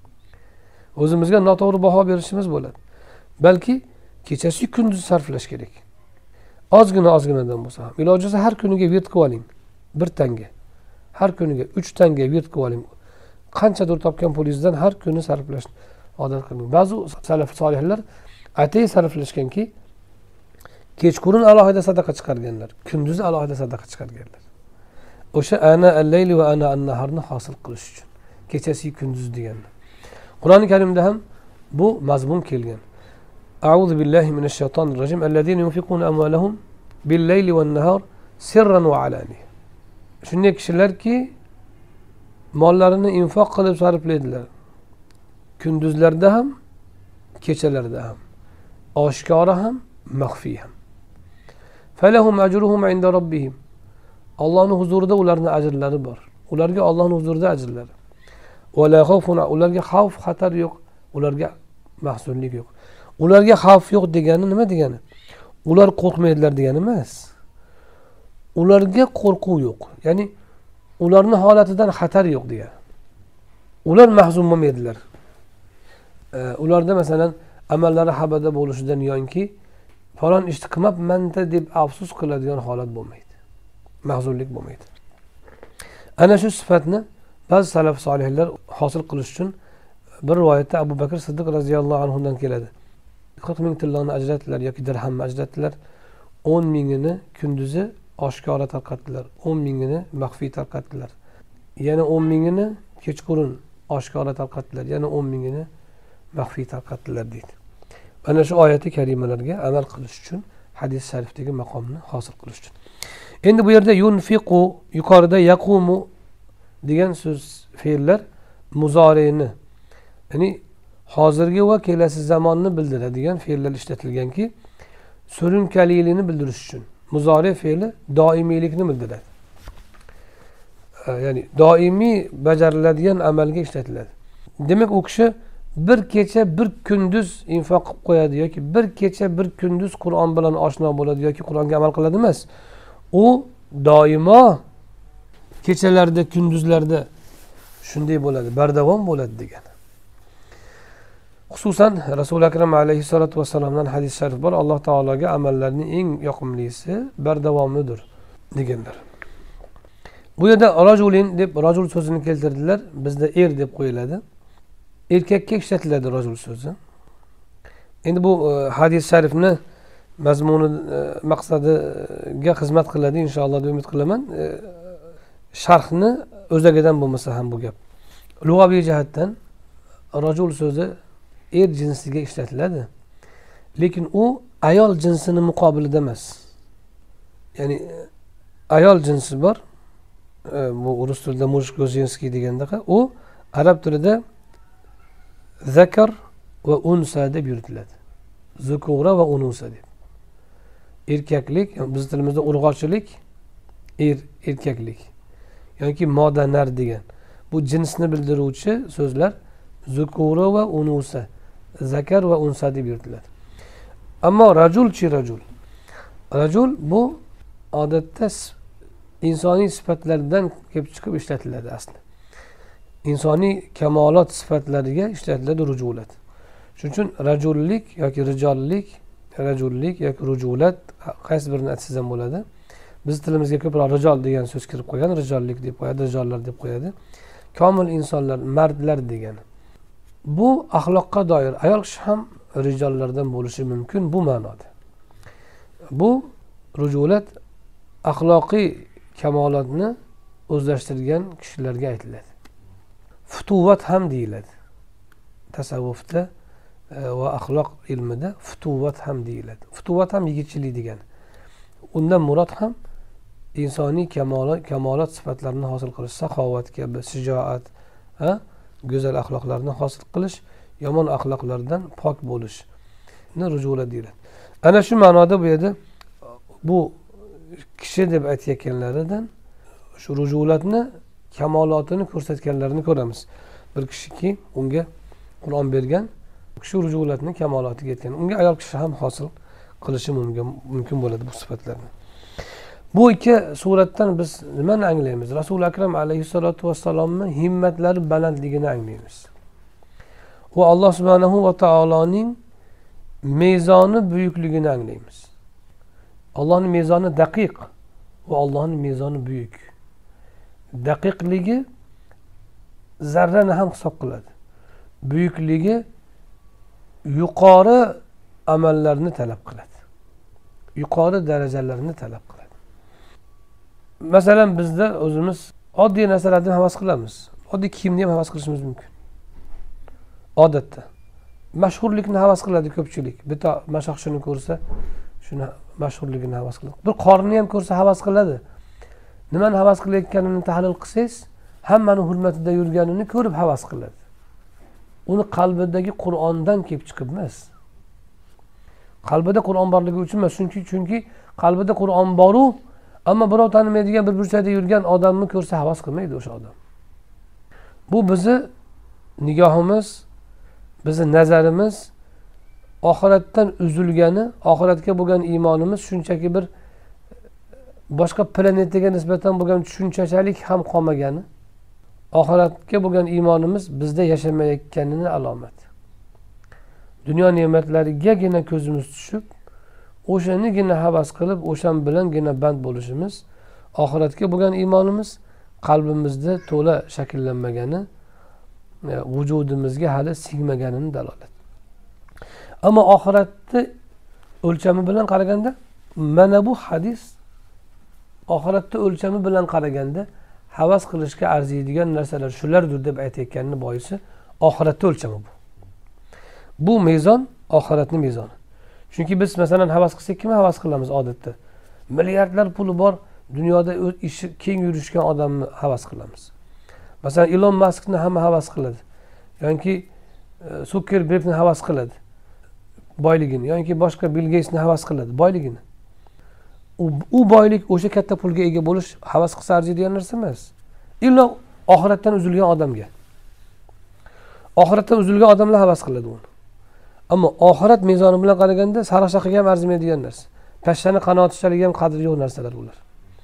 O'zimizga noto'g'ri baho berishimiz bo'ladi. Balki kechasi kunduzi sarflash kerak. Ozgina ozginadan bo'lsa ham. Iloji bo'lsa har kuniga wird qilib oling. bir tanga. Har kuniga uch tanga wird qilib oling. Qanchadir topgan pulingizdan har kuni sarflashni odat qiling. Ba'zi salaf solihlar atay sarflashganki, kechqurun alohida sadaqa chiqarganlar, kunduzi alohida sadaqa chiqarganlar. O'sha ana al-layli va ana an-naharni hosil qilish uchun. Kechasi kunduzi deganlar. Qur'oni Karimda ham bu mazmun kelgan. A'udhu billahi minash shaytonir rojim. Allazina yunfiquna amwalahum bil-layli wan-nahar sirran wa alaniya. Shunday kishilarki mollarini infoq qilib sarflaydilar. Kunduzlarda ham, kechalarda ham, oshkora ham, maxfiy ham. Falahum ajruhum inda robbihim. Allohning huzurida ularning ajrlari bor. Ularga Allohning huzurida ajrlari. Va la xawfun, ularga xavf, xatar yo'q, ularga mahzunlik yo'q. Ularga xavf yo'q degani nima degani? Ular qo'rqmaydilar degani emas. Ularga qo'rquv yo'q. Ya'ni ularning holatidan xatar yo'q degani. Ular mahzun bo'lmaydilar. Ularda masalan amallari habada bo'lishidan yoki falon ishni qilmabman-da deb afsus qiladigan holat bo'lmaydi. Mahzunlik bo'lmaydi. Ana shu sifatni ba'zi salaf solihlar hosil qilish uchun bir rivoyatda Abu Bakr Siddiq roziyallohu anhu dan keladi. qirq ming tilloni ajratdilar yoki dirhamni ajratdilar. o'n mingini kunduzi oshkora tarqatdilar. o'n mingini maxfiy tarqatdilar. Yana o'n mingini kechqurun oshkora tarqatdilar. Yana o'n mingini maxfiy tarqatdilar deydi. Mana shu oyati karimalarga amal qilish uchun hadis sharifdagi maqomni hosil qilish uchun. Endi bu yerda yunfiqu, yuqorida yaqumu degan so'z fe'llar muzoriyni, ya'ni hozirgi va kelasi zamonni bildiradigan fe'llar ishlatilganki, surunkaliligini bildirish uchun. Muzori fe'li doimiylikni bildiradi. Ya'ni doimiy bajariladigan amalga ishlatiladi. Demak, u kishi bir kecha bir kunduz infoq qilib qo'yadi yoki bir kecha bir kunduz Qur'on bilan oshno bo'ladi yoki Qur'onga amal qiladi emas. U doimo kechalarda, kunduzlarda shunday bo'ladi, bardavom bo'ladi degani. Xususan Rasul akram alayhissalatu vassalamdan hadis sharif bor. Alloh taologa amallarning eng yoqimlisi bardavomlidir deganlar. Bu yerda rajulin deb rajul so'zini keltirdilar. Bizda er deb qo'yiladi. Erkakka ishlatiladi rajul so'zi. Endi bu hadis sharifni mazmuni, maqsadiga xizmat qiladi inshaalloh deb umid qilaman. Sharhni o'zagidan bo'lmasa ham bu gap. Lug'aviy jihatdan rajul so'zi er jinsiga ishlatiladi. Lekin u ayol jinsini muqobilida emas. Ya'ni ayol jinsi bor. Bu rus tilida mushko jinski degandaqa, u arab tilida zakar va unsa deb yuritiladi. Zukura va unusa deb. Erkaklik, biz tilimizda urg'ochilik, er erkaklik yoki moda nar degan. Bu jinsni bildiruvchi so'zlar zukura va unusa, zakar va unsa deb yuritiladi. Ammo rajulchi rajul. Rajul bu odatda insoniy sifatlardan kelib chiqib ishlatiladi aslida. insoniy kamolot sifatlariga ishlatiladi rujulat. Shuning uchun rajullik yoki rijollik, rajullik yoki rujulat qaysi birini aytsangiz ham bo'ladi. Biz tilimizga ko'proq rijol degan so'z kirib qolgan, rijollik deb qo'yadi, rijollar deb qo'yadi. Komil insonlar, mardlar degani. Bu axloqqa doir ayol kishi ham rijollardan bo'lishi mumkin bu ma'noda. Bu rujulat axloqiy kamolotni o'zlashtirgan kishilarga aytiladi. Futuvat ham deyiladi. Tasavvufda va axloq ilmida futuvat ham deyiladi. Futuvat ham yigitchilik degani. Undan murod ham insoniy kamolot, kamolot sifatlarini hosil qilish, saxovat kabi, shijoat, ha, go'zal axloqlarni hosil qilish, yomon axloqlardan pok bo'lishni rujulat deyiladi. Ana shu ma'noda bu yerda bu kishi deb aytayotganlaridan shu rujulatni kamolotini ko'rsatganlarini ko'ramiz. Bir kishiki unga Qur'on bergan, shu rujulatni kamolotiga yetgan. Unga ayol kishi ham hosil qilishi mumkin mumkin bo'ladi bu sifatlarni. Bu ikki suratdan biz nimani anglaymiz? Rasul akram alayhissalatu vassalomning himmatlari balandligini anglaymiz. Va Alloh subhanahu va taoloning mezoni buyukligini anglaymiz. Allohning mezoni daqiq va Allohning mezoni buyuk. Daqiqligi zarrani ham hisob qiladi. Buyukligi yuqori amallarni talab qiladi. Yuqori darajalarni talab qiladi. Masalan, bizda o'zimiz oddiy narsalardan havas qilamiz. Oddiy kiyimni ham havas qilishimiz mumkin. Odatda. Mashhurlikni havas qiladi ko'pchilik. Bitta mashoqchini ko'rsa, shuni mashhurligini havas qiladi. Bir qorni ham ko'rsa havas qiladi. Nimani havas qilayotganini tahlil qilsangiz, hammani hurmatida yurganini ko'rib havas qiladi. Uni qalbidagi Qur'ondan kelib chiqib emas. Qalbida Qur'on borligi uchun emas, chunki chunki qalbida Qur'on bor-u, ammo birov tanimaydigan bir burchakda yurgan odamni ko'rsa havas qilmaydi o'sha odam. Bu bizni nigohimiz, bizni nazarimiz oxiratdan uzilgani, oxiratga bo'lgan iymonimiz shunchaki bir boshqa planetaga nisbatan bo'lgan tushunchachalik ham qolmagani, oxiratga bo'lgan iymonimiz bizda yashamayotganini alomat. Dunyo ne'matlarigagina ko'zimiz tushib, o'shanigina havas qilib, o'shan bilangina band bo'lishimiz, oxiratga bo'lgan iymonimiz qalbimizda to'la shakllanmagani, vujudimizga hali singmaganini dalolat. Ammo oxiratni o'lchami bilan qaraganda, mana bu hadis oxiratni o'lchami bilan qaraganda havas qilishga arziydigan narsalar shulardir deb aytayotganini boisi oxiratni o'lchami bu. Bu mezon oxiratning mezoni. Chunki biz masalan havas qilsak, kim havas qilamiz odatda? Milliardlar puli bor, dunyoda ishi keng yurishgan odamni havas qilamiz. Masalan, Elon Muskni hamma havas qiladi. Yoki Zuckerbergni havas qiladi. Boyligini, yoki boshqa Bill Gatesni havas qiladi, boyligini. U, u boylik o'sha katta pulga ega bo'lish havas qilsa arziydigan narsa emas. Illo oxiratdan uzilgan odamga. Oxiratdan uzilgan odamlar havas qiladi uni. Ammo oxirat mezoni bilan qaraganda sariqchaqiga ham arzimaydigan narsa. Pashshani qanoatchalik ham qadri yo'q narsalar ular.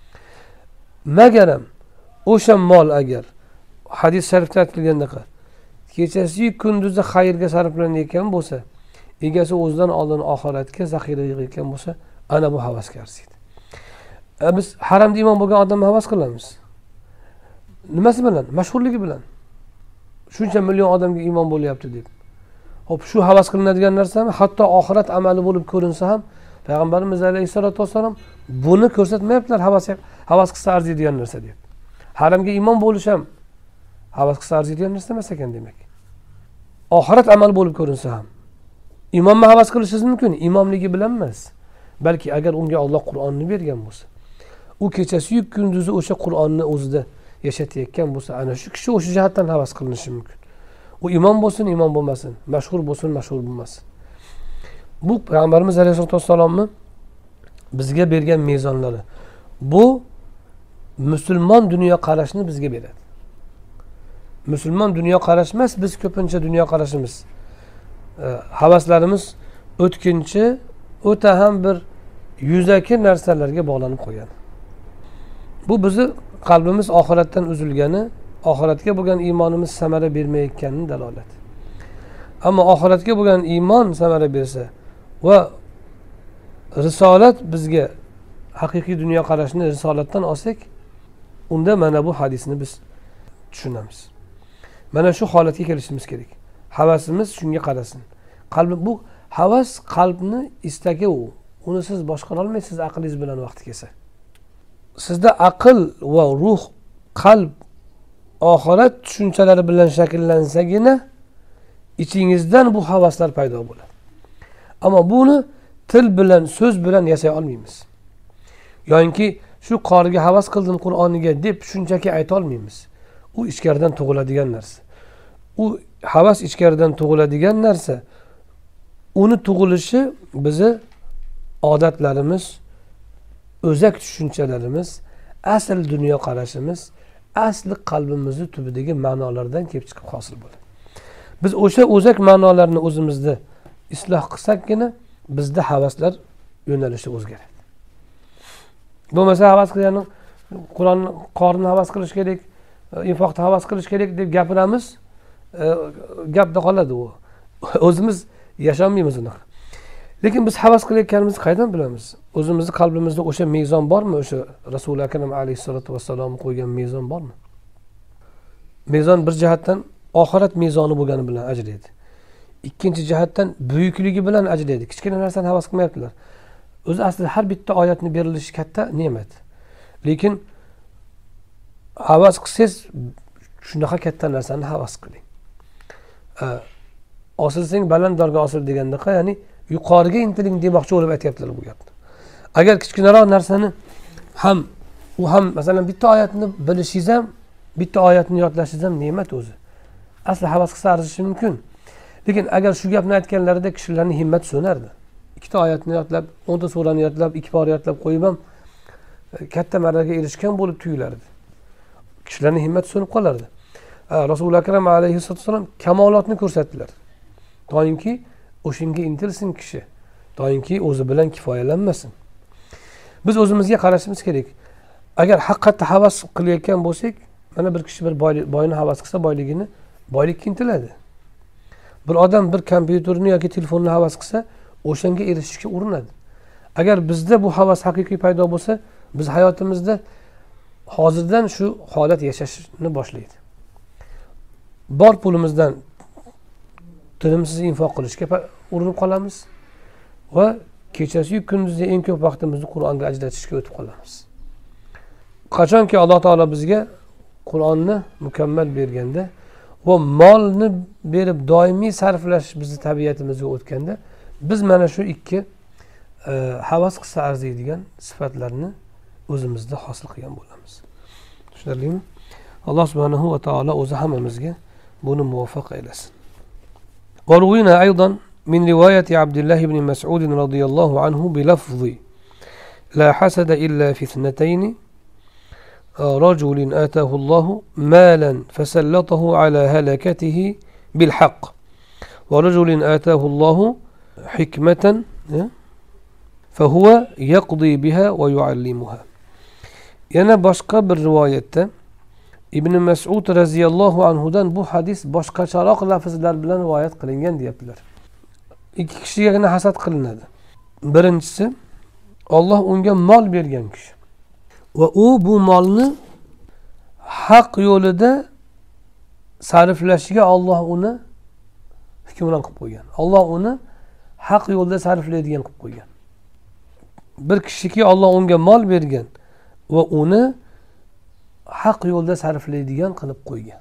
Magaram o'sha mol agar hadis sharifda aytilgandek kechasi kunduzi xayrga sarflanayotgan bo'lsa, egasi o'zidan oldin oxiratga zaxira yig'ayotgan bo'lsa, ana bu havasga arziydi. Biz haramda imom bo'lgan odamni havas qilamiz. Nimasi bilan? Mashhurligi bilan. Shuncha million odamga imom bo'lyapti deb. Hop, shu havas qilinadigan narsami? Hatto oxirat amali bo'lib ko'rinsa ham Payg'ambarimiz alayhisolatu vasallam buni ko'rsatmayaptilar, havas havas qilsa arziydigan narsa deb. Haramga imom bo'lish ham havas qilsa arziydigan narsa emas ekan demak. Oxirat amali bo'lib ko'rinsa ham imomni havas qilishingiz mumkin, imomligi bilan emas. Balki agar unga Alloh Qur'onni bergan bo'lsa, u kechasi kunduzi o'sha Qur'onni o'zida yashatayotgan bo'lsa, ana shu kishi o'sha jihatdan havas qilinishi mumkin. U imom bo'lsin, imom bo'lmasin, mashhur bo'lsin, mashhur bo'lmasin. Bu Payg'ambarimiz alayhisolatu vassalomning bizga bergan mezonlari. Bu musulmon dunyo qarashini bizga beradi. Musulmon dunyo qarash emas, biz ko'pincha dunyo qarashimiz, havaslarimiz o'tkinchi, o'ta ham bir yuzaki narsalarga bog'lanib qolgan. Bu bizni qalbimiz oxiratdan uzilgani, oxiratga bo'lgan iymonimiz samara bermayotganini dalolati. Ammo oxiratga bo'lgan iymon samara bersa va risolat bizga haqiqiy dunyoqarashni risolatdan olsak, unda mana bu hadisni biz tushunamiz. Mana shu holatga kelishimiz kerak. Havasimiz shunga qarasin. Qalb bu havas qalbni istagi u. Uni siz boshqara olmaysiz aqlingiz bilan vaqti kelsa. Sizda aql va ruh, qalb, oxirat tushunchalari bilan shakllansagina ichingizdan bu havaslar paydo bo'ladi. Ammo buni til bilan, so'z bilan yasay olmaymiz. Yo'inki shu qoriga havas qildim Qur'oniga deb shunchaki ayta olmaymiz. U ichkaridan tug'iladigan narsa. U havas ichkaridan tug'iladigan narsa. Uni tug'ilishi bizi odatlarimiz, o'zak tushunchalarimiz, asl dunyo qarashimiz, asli qalbimizning tubidagi ma'nolardan kelib chiqib hosil bo'ladi. Biz o'sha o'zak ma'nolarni o'zimizda isloh qilsakgina bizda havaslar yo'nalishi o'zgaradi. Bo'lmasa havas qilgani Qur'onni qorini havas qilish kerak, infoqni havas qilish kerak deb gapiramiz, gapda qoladi u. O'zimiz yashamaymiz unaqa. Lekin biz havas qilayotganimizni qaydan bilamiz? O'zimizning qalbimizda o'sha mezon bormi? O'sha Rasul akram alayhisolatu vassalom qo'ygan mezon bormi? Mezon bir jihatdan oxirat mezoni bo'lgani bilan ajraydi. Ikkinchi jihatdan buyukligi bilan ajraydi. Kichkina narsani havas qilmayaptilar. O'zi aslida har bitta oyatni berilishi katta ne'mat. Lekin havas qilsangiz shunaqa katta narsani havas qiling. Osilsang baland dorga osil degandaqa, ya'ni yuqoriga intiling demoqchi bo'lib aytayaptilar bu gapni. Agar kichkinaroq narsani ham u ham masalan bitta oyatni bilishingiz ham, bitta oyatni yodlashingiz ham ne'mat o'zi. Asli havas qilsa arzishi mumkin. Lekin agar shu gapni aytganlarida kishilarning himmati so'nardi. Ikkita oyatni yodlab, o'nta surani yodlab, ikki bor yodlab qo'yib ham katta marraga erishgan bo'lib tuyulardi. Kishilarning himmati so'nib qolardi. Rasul akram alayhissalom kamolotni ko'rsatdilar. To'yinki o'shinga intilsin kishi. To'yinki o'zi bilan kifoyalanmasin. Biz o'zimizga qarashimiz kerak. Agar haqiqatda havas qilayotgan bo'lsak, mana bir kishi bir boyni havas qilsa, boyligini boylikka intiladi. Bir odam bir kompyuterni yoki telefonni havas qilsa, o'shanga erishishga urinadi. Agar bizda bu havas haqiqiy paydo bo'lsa, biz hayotimizda hozirdan shu holat yashashni boshlaydi. Bor pulimizdan tinimsiz infoq qilishga urinib qolamiz va kechasi kunduzi eng ko'p vaqtimizni Qur'onga ajratishga o'tib qolamiz. Qachonki Alloh taolo bizga Qur'onni mukammal berganda va molni berib doimiy sarflash bizning tabiatimizga o'tganda, biz mana shu ikki e, havas qilsa arziydigan sifatlarni o'zimizda hosil qilgan bo'lamiz. Tushunarlimi? Alloh subhanahu va taolo o'zi hammamizga buni muvaffaq aylasin. وروينا أيضا من رواية عبد الله بن مسعود رضي الله عنه بلفظ لا حسد إلا في اثنتين رجل آتاه الله مالا فسلطه على هلكته بالحق ورجل آتاه الله حكمة فهو يقضي بها ويعلمها. Yana boshqa bir rivoyatda İbn Mas'ud raziyallohu anhudan bu hadis boshqacharoq lafzlar bilan rivoyat qilingan deyaptilar. Ikki kishiga hasad qilinadi. Birinchisi Alloh unga mol bergan kishi va u bu molni haq yo'lida sarflashiga Alloh uni hukmron qilib qo'ygan. Alloh uni haq yo'lda sarflaydigan qilib qo'ygan. Bir kishiki Alloh unga mol bergan va uni haq yo'lda sarflaydigan qilib qo'ygan.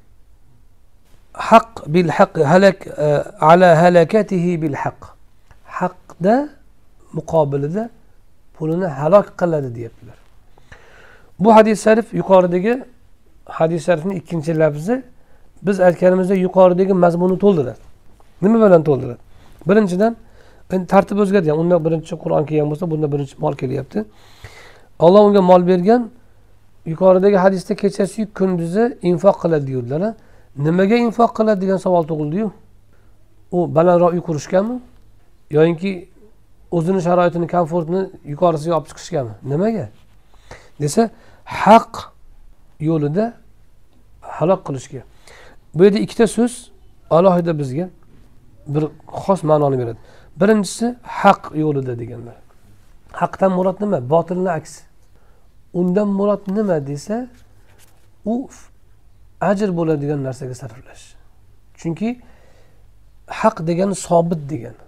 Haq bil haq halak ala halakatihi bil haq. Haqda muqobilida pulini halok qiladi deyaptilar. Bu hadis sharif yuqoridagi hadis sharifning ikkinchi lafzi biz aytganimizda yuqoridagi mazmunni to'ldiradi. Nima bilan to'ldiradi? Birinchidan tartib o'zgargan. Unda birinchi Qur'on kelgan bo'lsa, bunda birinchi mol kelyapti. Alloh unga mol bergan, yuqoridagi hadisda kechasi kunduzi infoq qiladi deydilar. Nimaga infoq qiladi degan savol tug'ildi-yu. U balandroq uy qurishganmi? Yo'inki o'zining sharoitini, komfortini yuqorisiga olib chiqishganmi? Nimaga? Desa, haq yo'lida halok qilishga. Bu yerda ikkita so'z alohida bizga bir xos ma'noni beradi. Birinchisi haq yo'lida deganlar. Haqdan murod nima? Botilning aksi. Undan murod nima desa, u ajr bo'ladigan narsaga sarflash. Chunki haq degani sobit degani.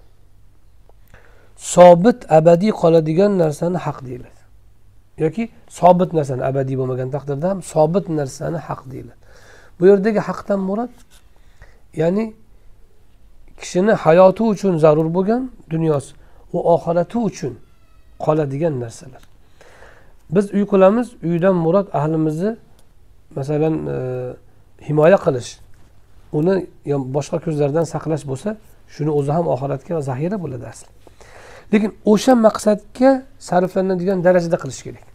Sobit abadiy qoladigan narsani haq deyiladi. Yoki sobit narsani abadiy bo'lmagan taqdirda ham sobit narsani haq deyiladi. Bu yerdagi haqdan murod ya'ni kishini hayoti uchun zarur bo'lgan dunyosi va oxirati uchun qoladigan narsalar. Biz uy qilamiz, uydan murod ahlimizni masalan e, himoya qilish, uni boshqa ko'zlardan saqlash bo'lsa, shuni o'zi ham oxiratga zaxira bo'ladi asli. Lekin o'sha maqsadga sarflanadigan darajada qilish kerak.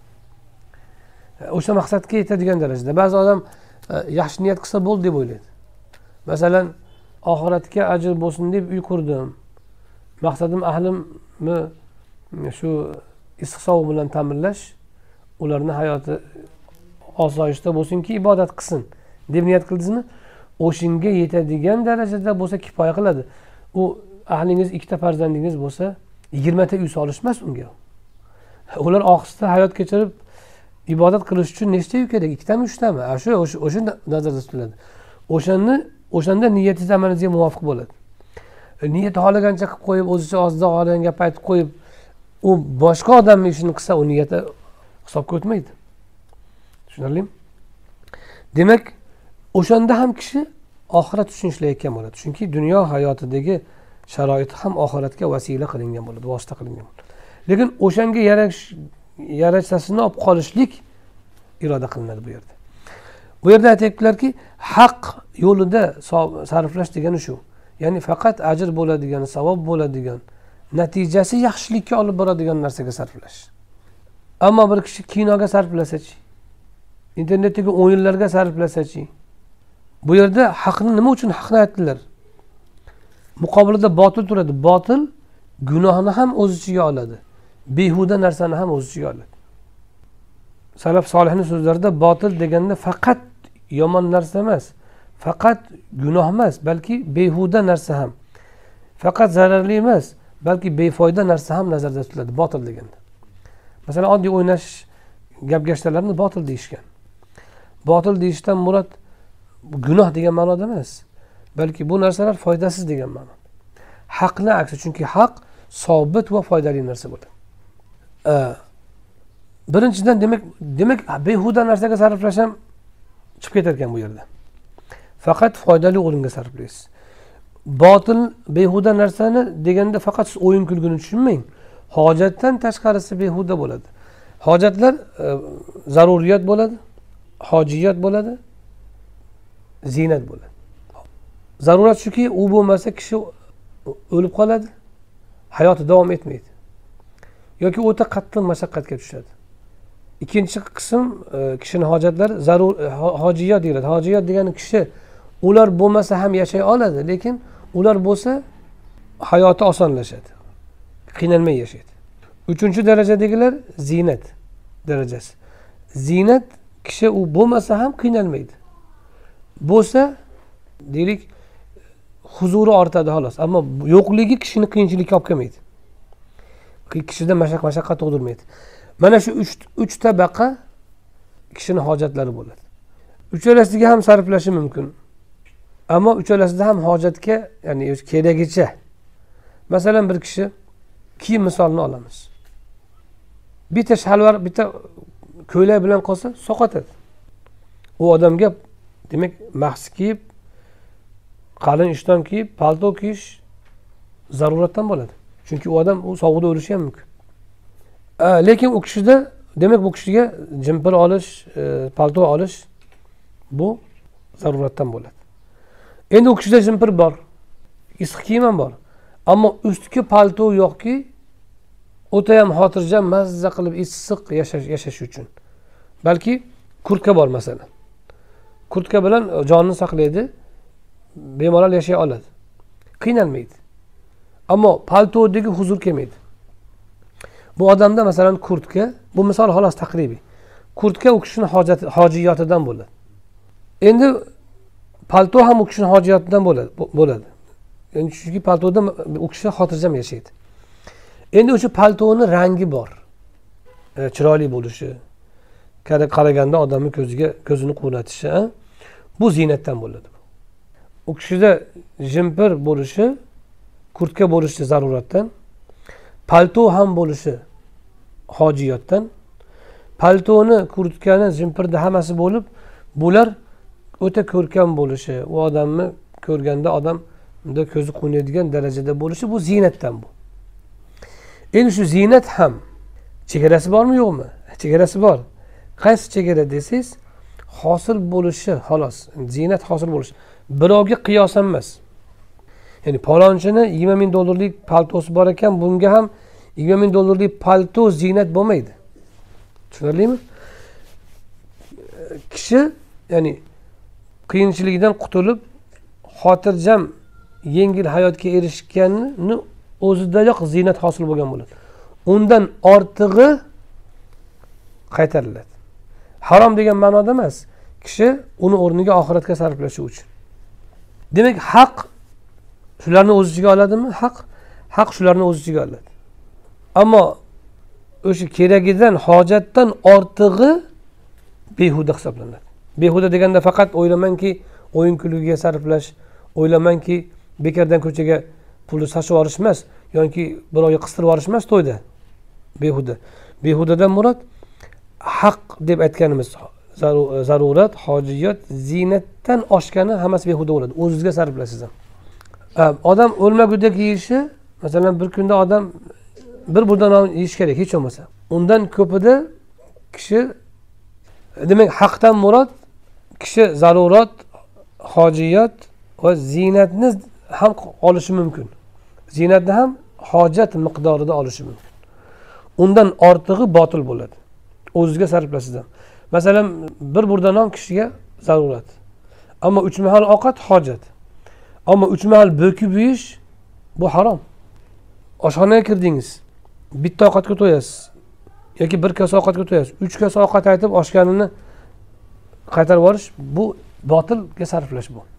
O'sha maqsadga yetadigan darajada. Ba'zi odam yaxshi niyat qilsa bo'ldi deb o'ylaydi. Masalan, oxiratga ajr bo'lsin deb uy qurdim. Maqsadim ahlimni shu issiq-sovuq bilan ta'minlash, ularning hayoti osoyishta bo'lsinki, ibodat qilsin deb niyat qildingizmi? O'shinga yetadigan darajada bo'lsa kifoya qiladi. U ahlingiz ikkita farzandingiz bo'lsa, yigirma ta uy solishmas unga. Ular ohista hayot kechirib ibodat qilish uchun nechta uy kerak? Ikkitami, uchtami? Shu o'sha nazarda tutiladi. O'shani o'shanda niyatingiz amalingizga muvofiq bo'ladi. Niyat xohlagancha qilib qo'yib, o'zicha ozda xohlagan gap aytib qo'yib, u boshqa odamning ishini qilsa, u niyati hisobga o'tmaydi. Tushunarlimi? Demak, o'shanda ham kishi oxirat uchun ishlayotgan bo'ladi. Chunki dunyo hayotidagi sharoiti ham oxiratga vasila qilingan bo'ladi, vosita qilingan bo'ladi. Lekin o'shanga yarashasini olib qolishlik iroda qilinadi bu yerda. Bu yerda aytibdilarki, haq yo'lida sarflash degani shu. Ya'ni faqat ajr bo'ladigan, savob bo'ladigan, natijasi yaxshilikka olib boradigan narsaga sarflash. Ammo bir kishi kinoga sarflasa-chi, internetdagi o'yinlarga sarflasa-chi, bu yerda haqni nima uchun haqni aytdilar? Muqobilida botil turadi. Botil gunohni ham o'z ichiga oladi. Behuda narsani ham o'z ichiga oladi. Salaf solihning so'zlarida botil deganda faqat yomon narsa emas, faqat gunoh emas, balki behuda narsa ham. Faqat zararli emas, balki befoyda narsa ham nazarda tutiladi botil deganda. Masalan, oddiy o'ynash gap-gashtalarni botil deyishgan. Botil deyishdan murod gunoh degan ma'noda emas, balki bu narsalar foydasiz degan ma'noda. Haqni aksi, chunki haq sobit va foydali narsa bo'ladi. Birinchidan demak, demak behuda narsaga sarflash ham chiqib ketar ekan bu yerda. Faqat foydali o'ringa sarflaysiz. Botil, behuda narsani deganda faqat siz o'yin kulguni tushunmang. Hojatdan tashqarisi behuda bo'ladi. Hojatlar e, zaruriyat bo'ladi, hojiyat bo'ladi, zinat bo'ladi. Zarurat shuki, u bo'lmasa kishi o'lib qoladi, hayoti davom etmaydi. Yoki o'ta qattiq mashaqqatga tushadi. Ikkinchi qism e, kishining hojatlari zarur hojiyat deyiladi. Hojiyat degani kishi ular bo'lmasa ham yashay oladi, lekin ular bo'lsa hayoti osonlashadi. Qiynalmay yashaydi. Uchinchi darajadagilar zinat darajasi. Zinat kishi u bo'lmasa ham qiynalmaydi. Bo'lsa, deylik, huzuri ortadi xolos, ammo yo'qligi kishini qiyinchilikka olib kelmaydi. Kishida mashaq mashaqqat tug'dirmaydi. Mana shu uch tabaqa kishining hojatlari bo'ladi. Uchalasiga ham sarflashi mumkin. Ammo uchalasida ham hojatga, ya'ni keragicha. Masalan, bir kishi kiyim misolini olamiz. Bitta shalvar, bitta ko'ylak bilan qolsa, soqotadi. U odamga demak mahsi kiyib, qalin ishton kiyib, palto kiyish zaruratdan bo'ladi. Chunki u odam u sovuqda o'lishi ham mumkin. A, lekin u kishida, demak bu kishiga jimpir olish, e, palto olish bu zaruratdan bo'ladi. Endi u kishida jimpir bor, issiq kiyim ham bor. Ammo ustki palto yo'qki, o'ta ham xotirjam mazza qilib issiq yashash yashash uchun. Balki kurtka bor masalan. Kurtka bilan jonini saqlaydi, bemalol yashay oladi. Qiynalmaydi. Ammo paltodagi huzur kelmaydi. Bu odamda masalan kurtka, bu misol xolos taqribiy. Kurtka u kishining hojati, hojiyotidan bo'ladi. Endi palto ham u kishining hojiyotidan bo'ladi. bo'ladi. Ya'ni chunki paltoda u kishi xotirjam yashaydi. Endi o'sha paltoni rangi bor. E, chiroyli bo'lishi, qaraganda odamning ko'ziga ko'zini quvnatishi, bu ziynatdan bo'ladi. U kishida jimpir bo'lishi, kurtka bo'lishi zaruratdan, palto ham bo'lishi hojiyatdan. Paltoni, kurtkani, jimpirni hammasi bo'lib, bular o'ta ko'rkam bo'lishi, u odamni ko'rganda odam unda ko'zi quvnaydigan darajada bo'lishi, bu ziynatdan bu. Endi shu ziynat ham chegarasi bormi yo'qmi? Chegarasi bor. Qaysi chegara desangiz, hosil bo'lishi, xolos. Ziynat hosil bo'lishi. Birovga qiyosan emas. Ya'ni palonchini yigirma ming dollarlik paltosi bor ekan, bunga ham yigirma ming dollarlik palto ziynat bo'lmaydi. Tushunarlimi? Kishi, ya'ni qiyinchilikdan qutulib, xotirjam, yengil hayotga erishganini o'zidayoq ziynat hosil bo'lgan bo'ladi. Undan ortig'i qaytariladi. Harom degan ma'noda emas, kishi uni o'rniga oxiratga sarflashi uchun. Demak, haq shularni o'z ichiga oladimi? Haq, haq shularni o'z ichiga oladi. Ammo o'sha keragidan, hojatdan ortig'i behuda hisoblanadi. Behuda deganda faqat o'ylamanki, o'yin kulgiga sarflash, o'ylamanki, bekardan ko'chaga pulni sashib olish emas, yoki birovga qistirib olish emas to'yda. Behuda. Behudadan murod haq deb aytganimiz zarurat, hojiyat, ziynatdan oshgani hammasi behuda bo'ladi. O'zingizga sarflaysiz ham. Odam o'lmagudek yeyishi, masalan, bir kunda odam bir burdan non yeyish kerak hech bo'lmasa. Undan ko'pida kishi, demak, haqdan murod kishi zarurat, hojiyat va ziynatni ham olishi mumkin. Ziynatni ham hojat miqdorida olishi mumkin. Undan ortig'i botil bo'ladi. O'zingizga sarflaysiz ham. Masalan, bir burda non kishiga zarurat. Ammo uch mahal ovqat hojat. Ammo uch mahal bo'kib yeyish bu harom. Oshxonaga kirdingiz, bitta ovqatga to'yasiz yoki bir kosa ovqatga to'yasiz. uch kosa ovqat aytib oshganini qaytarib olish, bu botilga sarflash bu.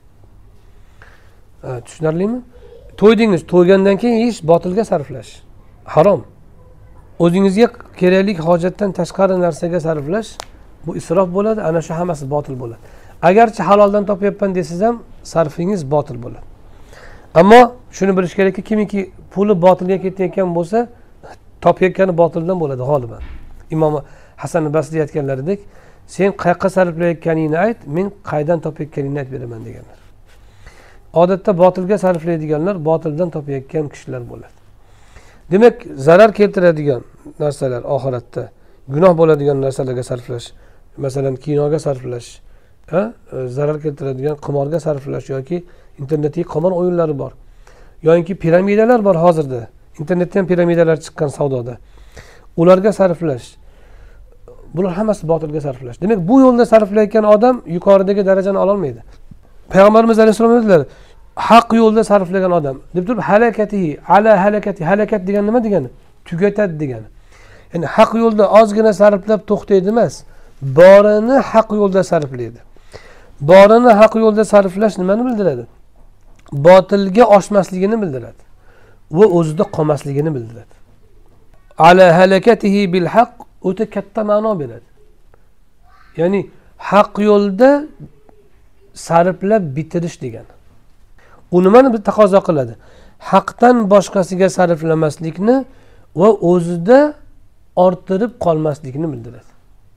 Tushunarlimi? To'ydingiz, to'ygandan keyin yeyish botilga sarflash. Harom. O'zingizga kerakli hojatdan tashqari narsaga sarflash bu isrof bo'ladi, ana shu hammasi botil bo'ladi. Agarchi haloldan topyapman desangiz ham sarfingiz botil bo'ladi. Ammo shuni bilish kerakki, kimiki puli botilga ketayotgan bo'lsa, topayotgani botildan bo'ladi g'oliban. Imom Hasan al-Basri aytganlaridek, sen qayerqa sarflayotganingni ayt, men qaydan topayotganingni aytib beraman deganlar. Odatda botilga sarflaydiganlar botildan topayotgan kishilar bo'ladi. Demak, zarar keltiradigan narsalar oxiratda, gunoh bo'ladigan narsalarga sarflash, masalan, kinoga sarflash, ha, zarar keltiradigan qimorga sarflash yoki internetdagi qimor o'yinlari bor. Yoki piramidalar bor hozirda. Internetdan piramidalar chiqqan savdoda. Ularga sarflash. Bular hammasi botilga sarflash. Demak, bu yo'lda sarflayotgan odam yuqoridagi darajani ola olmaydi. Payg'ambarimiz alayhisalom aytdilar, haq yo'lda sarflagan odam deb turib, halakatihi, ala halakati, halakat degan nima degani? Tugatadi degani. Ya'ni haq yo'lda ozgina sarflab to'xtaydi emas, borini haq yo'lda sarflaydi. Borini haq yo'lda sarflash nimani bildiradi? Botilga oshmasligini bildiradi va o'zida qolmasligini bildiradi. Ala halakatihi bil haq o'ta katta ma'no beradi. Ya'ni haq yo'lda sarflab bitirish degani. U nimani bir taqozo qiladi? Haqdan boshqasiga sarflamaslikni va o'zida orttirib qolmaslikni bildiradi.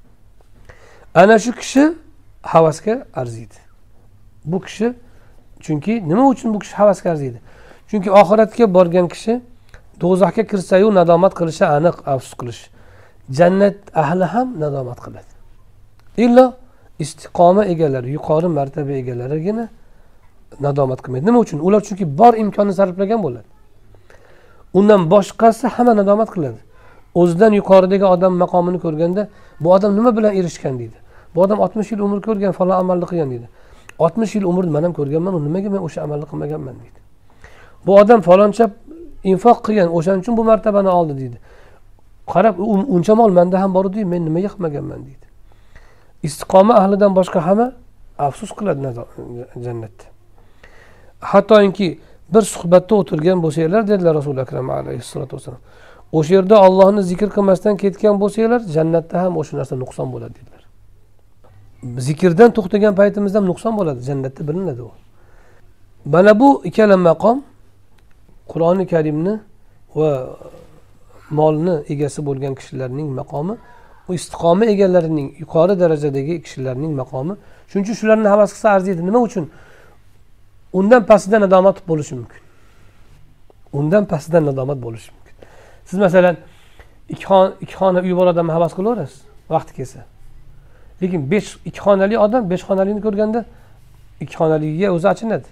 Ana shu kishi havasga arziydi. Bu kishi, chunki nima uchun bu kishi havasga arziydi? Chunki oxiratga borgan kishi do'zaxga kirsa-yu nadomat qilishi aniq, afsus qilish. Jannat ahli ham nadomat qiladi. Illo istiqoma egalari, yuqori martaba egalarigina nadomat qilmaydi. Nima uchun? Ular chunki bor imkonni sarflagan bo'ladi. Undan boshqasi hamma nadomat qiladi. O'zidan yuqoridagi odam maqomini ko'rganda, bu odam nima bilan erishgan deydi. Bu odam oltmish yil umr ko'rgan, falon amalni qilgan deydi. oltmish yil umrni men ham ko'rganman, nimaga men o'sha amalni qilmaganman deydi. Bu odam faloncha infoq qilgan, o'shaning uchun bu martabani oldi deydi. Qarab, uncha mol menda ham bor edi, men nimaga qilmaganman deydi. Istiqoma ahlidan boshqa hamma afsus qiladi jannatda. Hattoki bir suhbatda o'tirgan bo'lsanglar dedilar Rasul akram alayhissalatu vassalam. O'sha yerda Allohni zikr qilmasdan ketgan bo'lsanglar, jannatda ham o'sha narsa nuqson bo'ladi dedilar. Zikrdan to'xtagan paytimizda ham nuqson bo'ladi, jannatda bilinadi u. Mana bu ikkala maqom Qur'oni Karimni va molni egasi bo'lgan kishilarning maqomi, u istiqoma egalarining yuqori darajadagi kishilarning maqomi. Shuning uchun shularni havas qilsa arziydi. Nima uchun? Undan pastida nadomat bo'lishi mumkin. Undan pastida nadomat bo'lishi mumkin. Siz masalan ikki xon ikki xona uy bor odamni havas qilaverasiz vaqti kelsa. Lekin besh ikki xonali odam besh xonalikni ko'rganda ikki xonaligiga o'zi achinadi.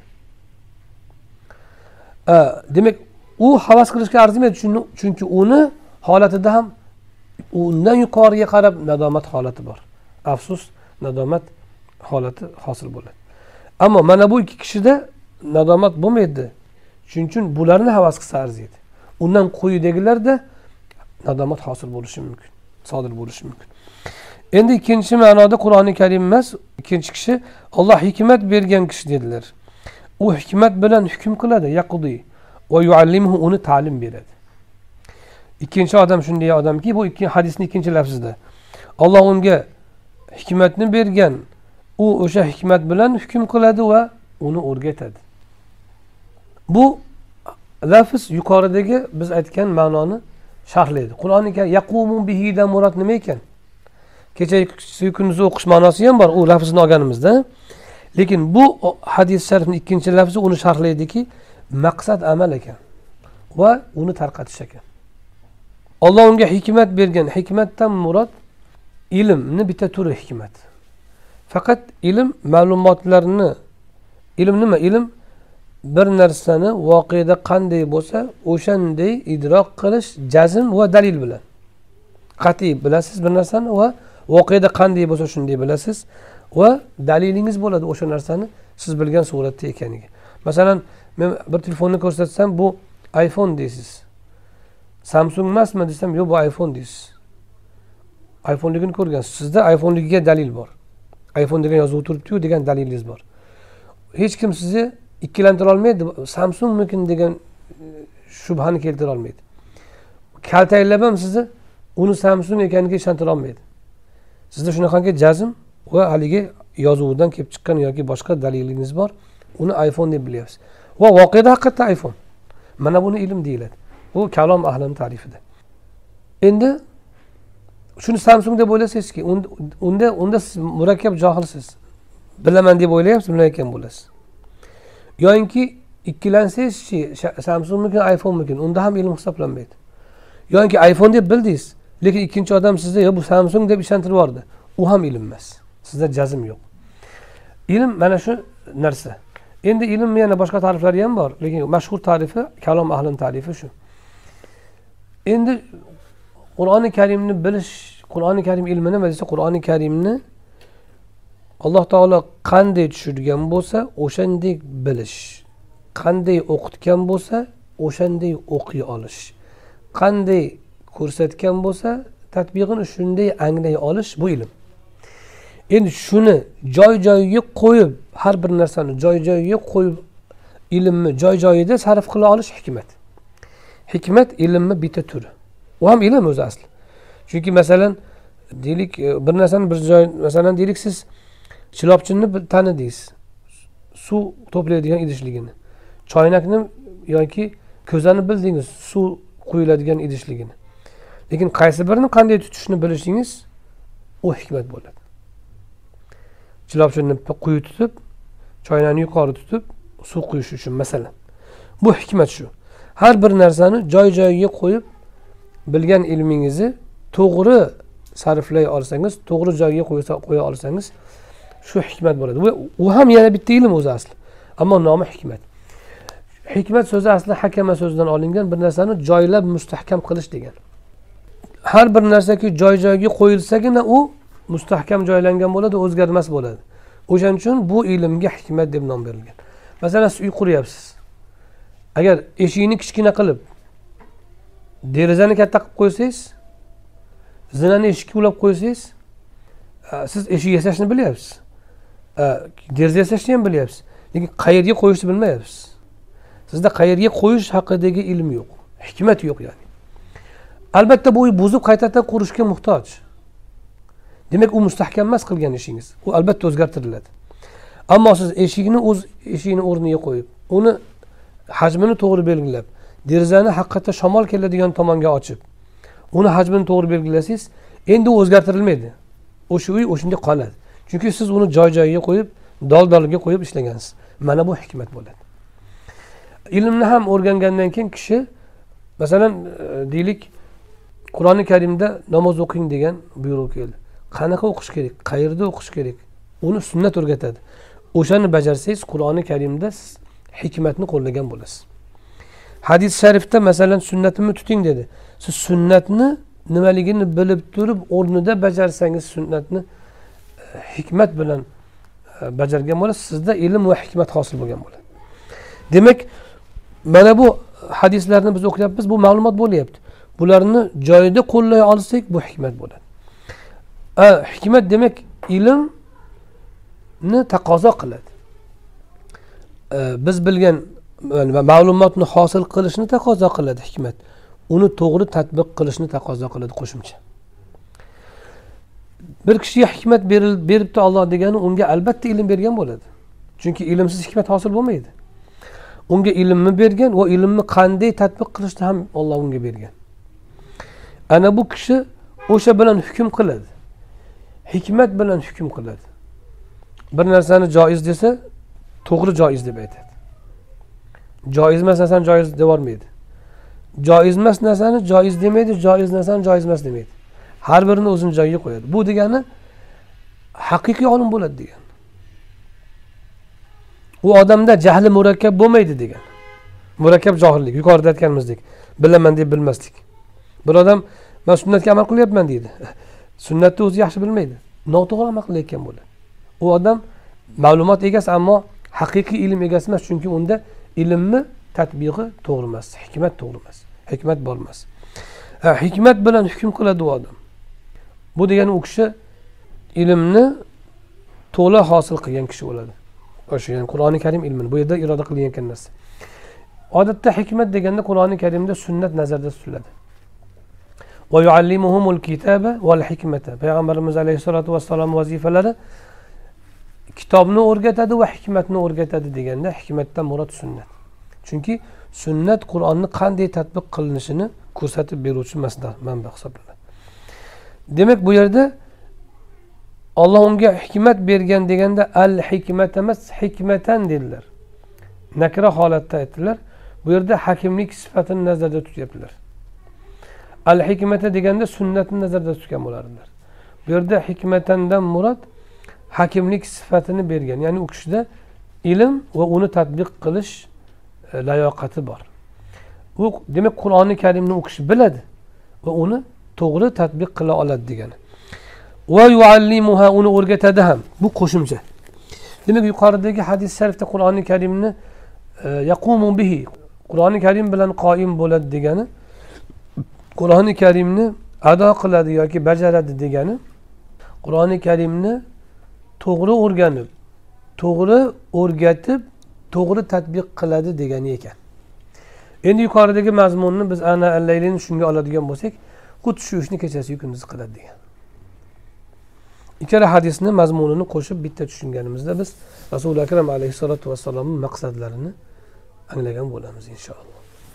Demak, u havas qilishga arzimaydi, chunki uni holatida ham undan yuqoriga qarab nadomat holati bor. Afsus, nadomat holati hosil bo'ladi. Ammo mana bu ikki kishida nadomat bo'lmaydi. Shuning uchun bularni havas qilsa arziydi. Undan quyidagilarda nadomat hosil bo'lishi mumkin, sodir bo'lishi mumkin. Endi ikkinchi ma'noda Qur'oni Karim emas, ikkinchi kishi Alloh hikmat bergan kishi dedilar. U hikmat bilan hukm qiladi, yaqdi va yuallimuhu, uni ta'lim beradi. Ikkinchi odam shunday odamki, bu ikki hadisning ikkinchi lafzida Alloh unga hikmatni bergan, u o'sha hikmat bilan hukm qiladi va uni o'rgatadi. Bu lafz yuqoridagi biz aytgan ma'noni sharhlaydi. Qur'oni Karim yaqumu bihi da murod nima ekan? Kechagi kunduzi o'qish ma'nosi ham bor, u lafzni olganimizda. Lekin bu hadis sharifning ikkinchi lafzi uni sharhlaydiki, maqsad amal ekan va uni tarqatish ekan. Alloh unga hikmat bergan. Hikmatdan murod ilmni bitta turi hikmat. Faqat ilm ma'lumotlarni, ilm nima? Ilm bir narsani voqeda qanday bo'lsa, o'shanday idrok qilish jazm va dalil bilan. Qat'iy bilasiz bir narsani va voqeda qanday bo'lsa shunday bilasiz va dalilingiz bo'ladi o'sha narsani siz bilgan suratda ekaniga. Masalan, men bir telefonni ko'rsatsam, bu iPhone deysiz. Samsung emasmi desam, yo'q, bu iPhone deysiz. iPhone'ligini ko'rgansiz. Sizda iPhone'ligiga dalil bor. iPhone degan yozuv turibdi-yu degan dalilingiz bor. Hech kim sizni ikkilantira olmaydi. Samsungmikin degan shubhani keltira olmaydi. Kaltaklab ham sizni uni Samsung ekaniga ishontira olmaydi. Sizda shunaqangi jazm va haligi yozuvdan kelib chiqqan yoki boshqa dalilingiz bor. Uni iPhone deb bilyapsiz. Va voqeda haqiqatda iPhone. Mana buni ilm deyiladi. Bu kalom ahlining ta'rifida. Endi shuni Samsung deb o'ylasangizki, unda unda siz murakkab johilsiz. Bilaman deb o'ylayapsiz, bilmayotgan bo'lasiz. Yo'inki ikkilansangizchi, Samsungmikin, iPhone'mikin, unda ham ilm hisoblanmaydi. Yo'inki iPhone deb bildingiz, lekin ikkinchi odam sizga yo bu Samsung deb ishontirib yubordi. U ham ilm emas. Sizda jazm yo'q. Ilm mana shu narsa. Endi ilm yana boshqa ta'riflari ham bor, lekin mashhur ta'rifi, kalom ahlining ta'rifi shu. Endi Qur'oni Karimni bilish, Qur'oni Karim ilmi nima desa, Qur'oni Karimni Alloh taolo qanday tushirgan bo'lsa, o'shanday bilish. Qanday o'qitgan bo'lsa, o'shanday o'qiy olish. Qanday ko'rsatgan bo'lsa, tatbiqini shunday anglay olish bu ilm. Endi shuni joy-joyiga qo'yib, har bir narsani joy-joyiga qo'yib ilmni joy-joyida sarf qila olish hikmat. Hikmat ilmni bitta turi. U ham ilm o'zi asli. Chunki masalan, deylik bir narsani bir joy, masalan deylik siz chilopchinni tanidingiz. Suv to'playdigan idishligini. Choynakni yoki ko'zani bildingiz, suv quyiladigan idishligini. Lekin qaysi birini qanday tutishni bilishingiz u hikmat bo'ladi. Chilopchinni quyi tutib, choynakni yuqori tutib suv quyish uchun masalan. Bu hikmat shu. Har bir narsani joy-joyiga qo'yib bilgan ilmingizni to'g'ri sarflay olsangiz, to'g'ri joyga qo'ya olsangiz, shu hikmat bo'ladi. U ham yana bitta ilm o'zi asli. Ammo nomi hikmat. Hikmat so'zi asli hakama so'zidan olingan, bir narsani joylab mustahkam qilish degan. Har bir narsaki joy-joyiga qo'yilsagina u mustahkam joylangan bo'ladi, o'zgarmas bo'ladi. O'shaning uchun bu ilmga hikmat deb nom berilgan. Masalan, siz uy quryapsiz. Agar eshikni kichkina qilib derazani katta qilib qo'ysangiz, zinani eshikka ulab qo'ysangiz, siz eshik yasashni bilyapsiz. deraza yasashni ham bilyapsiz, lekin qayerga qo'yishni bilmayapsiz. Sizda qayerga qo'yish haqidagi ilm yo'q, hikmat yo'q ya'ni. Albatta bu uy buzib qaytadan qurishga muhtoj. Demak, u mustahkam emas qilgan ishingiz. U albatta o'zgartiriladi. Ammo siz eshikni o'z eshigini o'rniga qo'yib, uni hajmini to'g'ri belgilab, derazani haqiqatda shamol keladigan tomonga ochib, uni hajmini to'g'ri belgilasangiz, endi u o'zgartirilmaydi. O'sha uy o'shunga qoladi. Chunki siz uni joy-joyiga qo'yib, dol-doliga qo'yib ishlagansiz. Mana bu hikmat bo'ladi. Ilmni ham o'rgangandan keyin kishi, masalan, deylik, Qur'oni Karimda namoz o'qing degan buyruq keldi. Qanaqa o'qish kerak, qayerda o'qish kerak? Uni sunnat o'rgatadi. O'shani bajarsangiz, Qur'oni Karimda siz hikmatni qo'llagan bo'lasiz. Hadis sharifda masalan sunnatni tuting dedi. Siz sunnatni nimaligini bilib turib, o'rnida bajarsangiz, sunnatni hikmat bilan bajargan bo'lasiz, sizda ilm va hikmat hosil bo'lgan bo'ladi. Demak, mana bu hadislarni biz o'qiyapmiz, bu ma'lumot bo'lyapti. Bularni joyida qo'llay olsak, bu hikmat bo'ladi. A, hikmat demak ilmni taqozo qiladi. Biz bilgan ma'lumotni hosil qilishni taqozo qiladi hikmat. Uni to'g'ri tatbiq qilishni taqozo qiladi qo'shimcha. Bir kishiga hikmat beribdi Alloh degani unga albatta ilm bergan bo'ladi. Chunki ilmsiz hikmat hosil bo'lmaydi. Unga ilmni bergan va ilmni qanday tatbiq qilishni ham Alloh unga bergan. Ana bu kishi o'sha bilan hukm qiladi. Hikmat bilan hukm qiladi. Bir narsani joiz desa, to'g'ri joiz deb aytadi. Joiz emas narsani joiz deb olmaydi. Joiz emas narsani joiz demaydi, joiz narsani joiz emas demaydi. Har birini o'zining joyiga qo'yadi. Bu degani haqiqiy olim bo'ladi degan. U odamda jahli murakkab bo'lmaydi degan. Murakkab johillik, yuqorida aytganimizdek, bilaman deb bilmaslik. Bir odam men sunnatga amal qilyapman deydi. Sunnatni o'zi yaxshi bilmaydi. Noto'g'ri amal qilayotgan bo'ladi. U odam ma'lumot egasi, ammo haqiqiy ilm egasi emas, chunki unda ilmni tatbiqi to'g'ri emas, hikmat to'g'ri emas, hikmat bor emas. Ha, hikmat bilan hukm qiladi u odam. Bu degani u kishi ilmni to'la hosil qilgan kishi bo'ladi. O'sha ya'ni Qur'oni Karim ilmini bu yerda iroda qilingan narsa. Odatda hikmat deganda Qur'oni Karimda sunnat nazarda tutiladi. Va yuallimuhumul kitaba val hikmata. Payg'ambarimiz alayhisolatu vassalom vazifalari kitobni o'rgatadi va hikmatni o'rgatadi deganda hikmatdan murod sunnat. Chunki sunnat Qur'onni qanday tatbiq qilinishini ko'rsatib beruvchi masdar, manba hisoblanadi. Demak, bu yerda Alloh unga hikmat bergan deganda al-hikmat emas, hikmatan dedilar. Nakra holatda aytdilar. Bu yerda hakimlik sifatini nazarda tutyaptilar. Al-hikmata deganda sunnatni nazarda tutgan bo'lardilar. Bu yerda hikmatandan murod hakimlik sifatini bergan. Ya'ni u kishida ilm va uni tatbiq qilish layoqati bor. U demak Qur'oni Karimni u kishi biladi va uni to'g'ri tatbiq qila oladi degani. Va yuallimuha, uni o'rgatadi ham. Bu qo'shimcha. Demak, yuqoridagi hadis sharifda Qur'oni Karimni yaqumu bihi, Qur'oni Karim bilan qoim bo'ladi degani, Qur'oni Karimni ado qiladi yoki bajaradi degani, Qur'oni Karimni to'g'ri o'rganib, to'g'ri o'rgatib, to'g'ri tatbiq qiladi degani ekan. Endi yuqoridagi mazmunni biz ana allaylini shunga oladigan bo'lsak, xuddi shu ishni kechasi kunduz qiladi degan. Ikkala hadisni mazmunini qo'shib bitta tushunganimizda biz Rasul akram alayhisolatu vassalomning maqsadlarini anglagan bo'lamiz inshaalloh.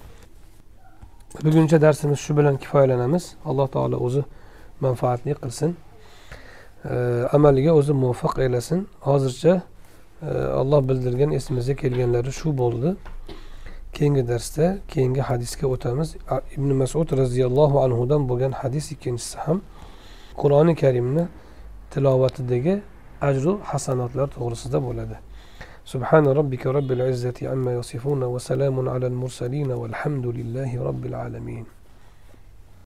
Buguncha darsimiz shu bilan kifoyalanamiz. Alloh taolo o'zi manfaatli qilsin. Amaliga o'zi muvaffaq eylesin. Hozircha Alloh bildirgan esimizga kelganlari shu bo'ldi. Keyingi darsda, keyingi hadisga o'tamiz. Ibn Mas'ud radhiyallohu anhu dan bo'lgan hadis ikkinchisi ham Qur'oni Karimni tilovatidagi ajru hasanatlar to'g'risida bo'ladi. Subhana robbika robbil izzati amma yasifun va salamun alal mursalin valhamdulillahi robbil alamin.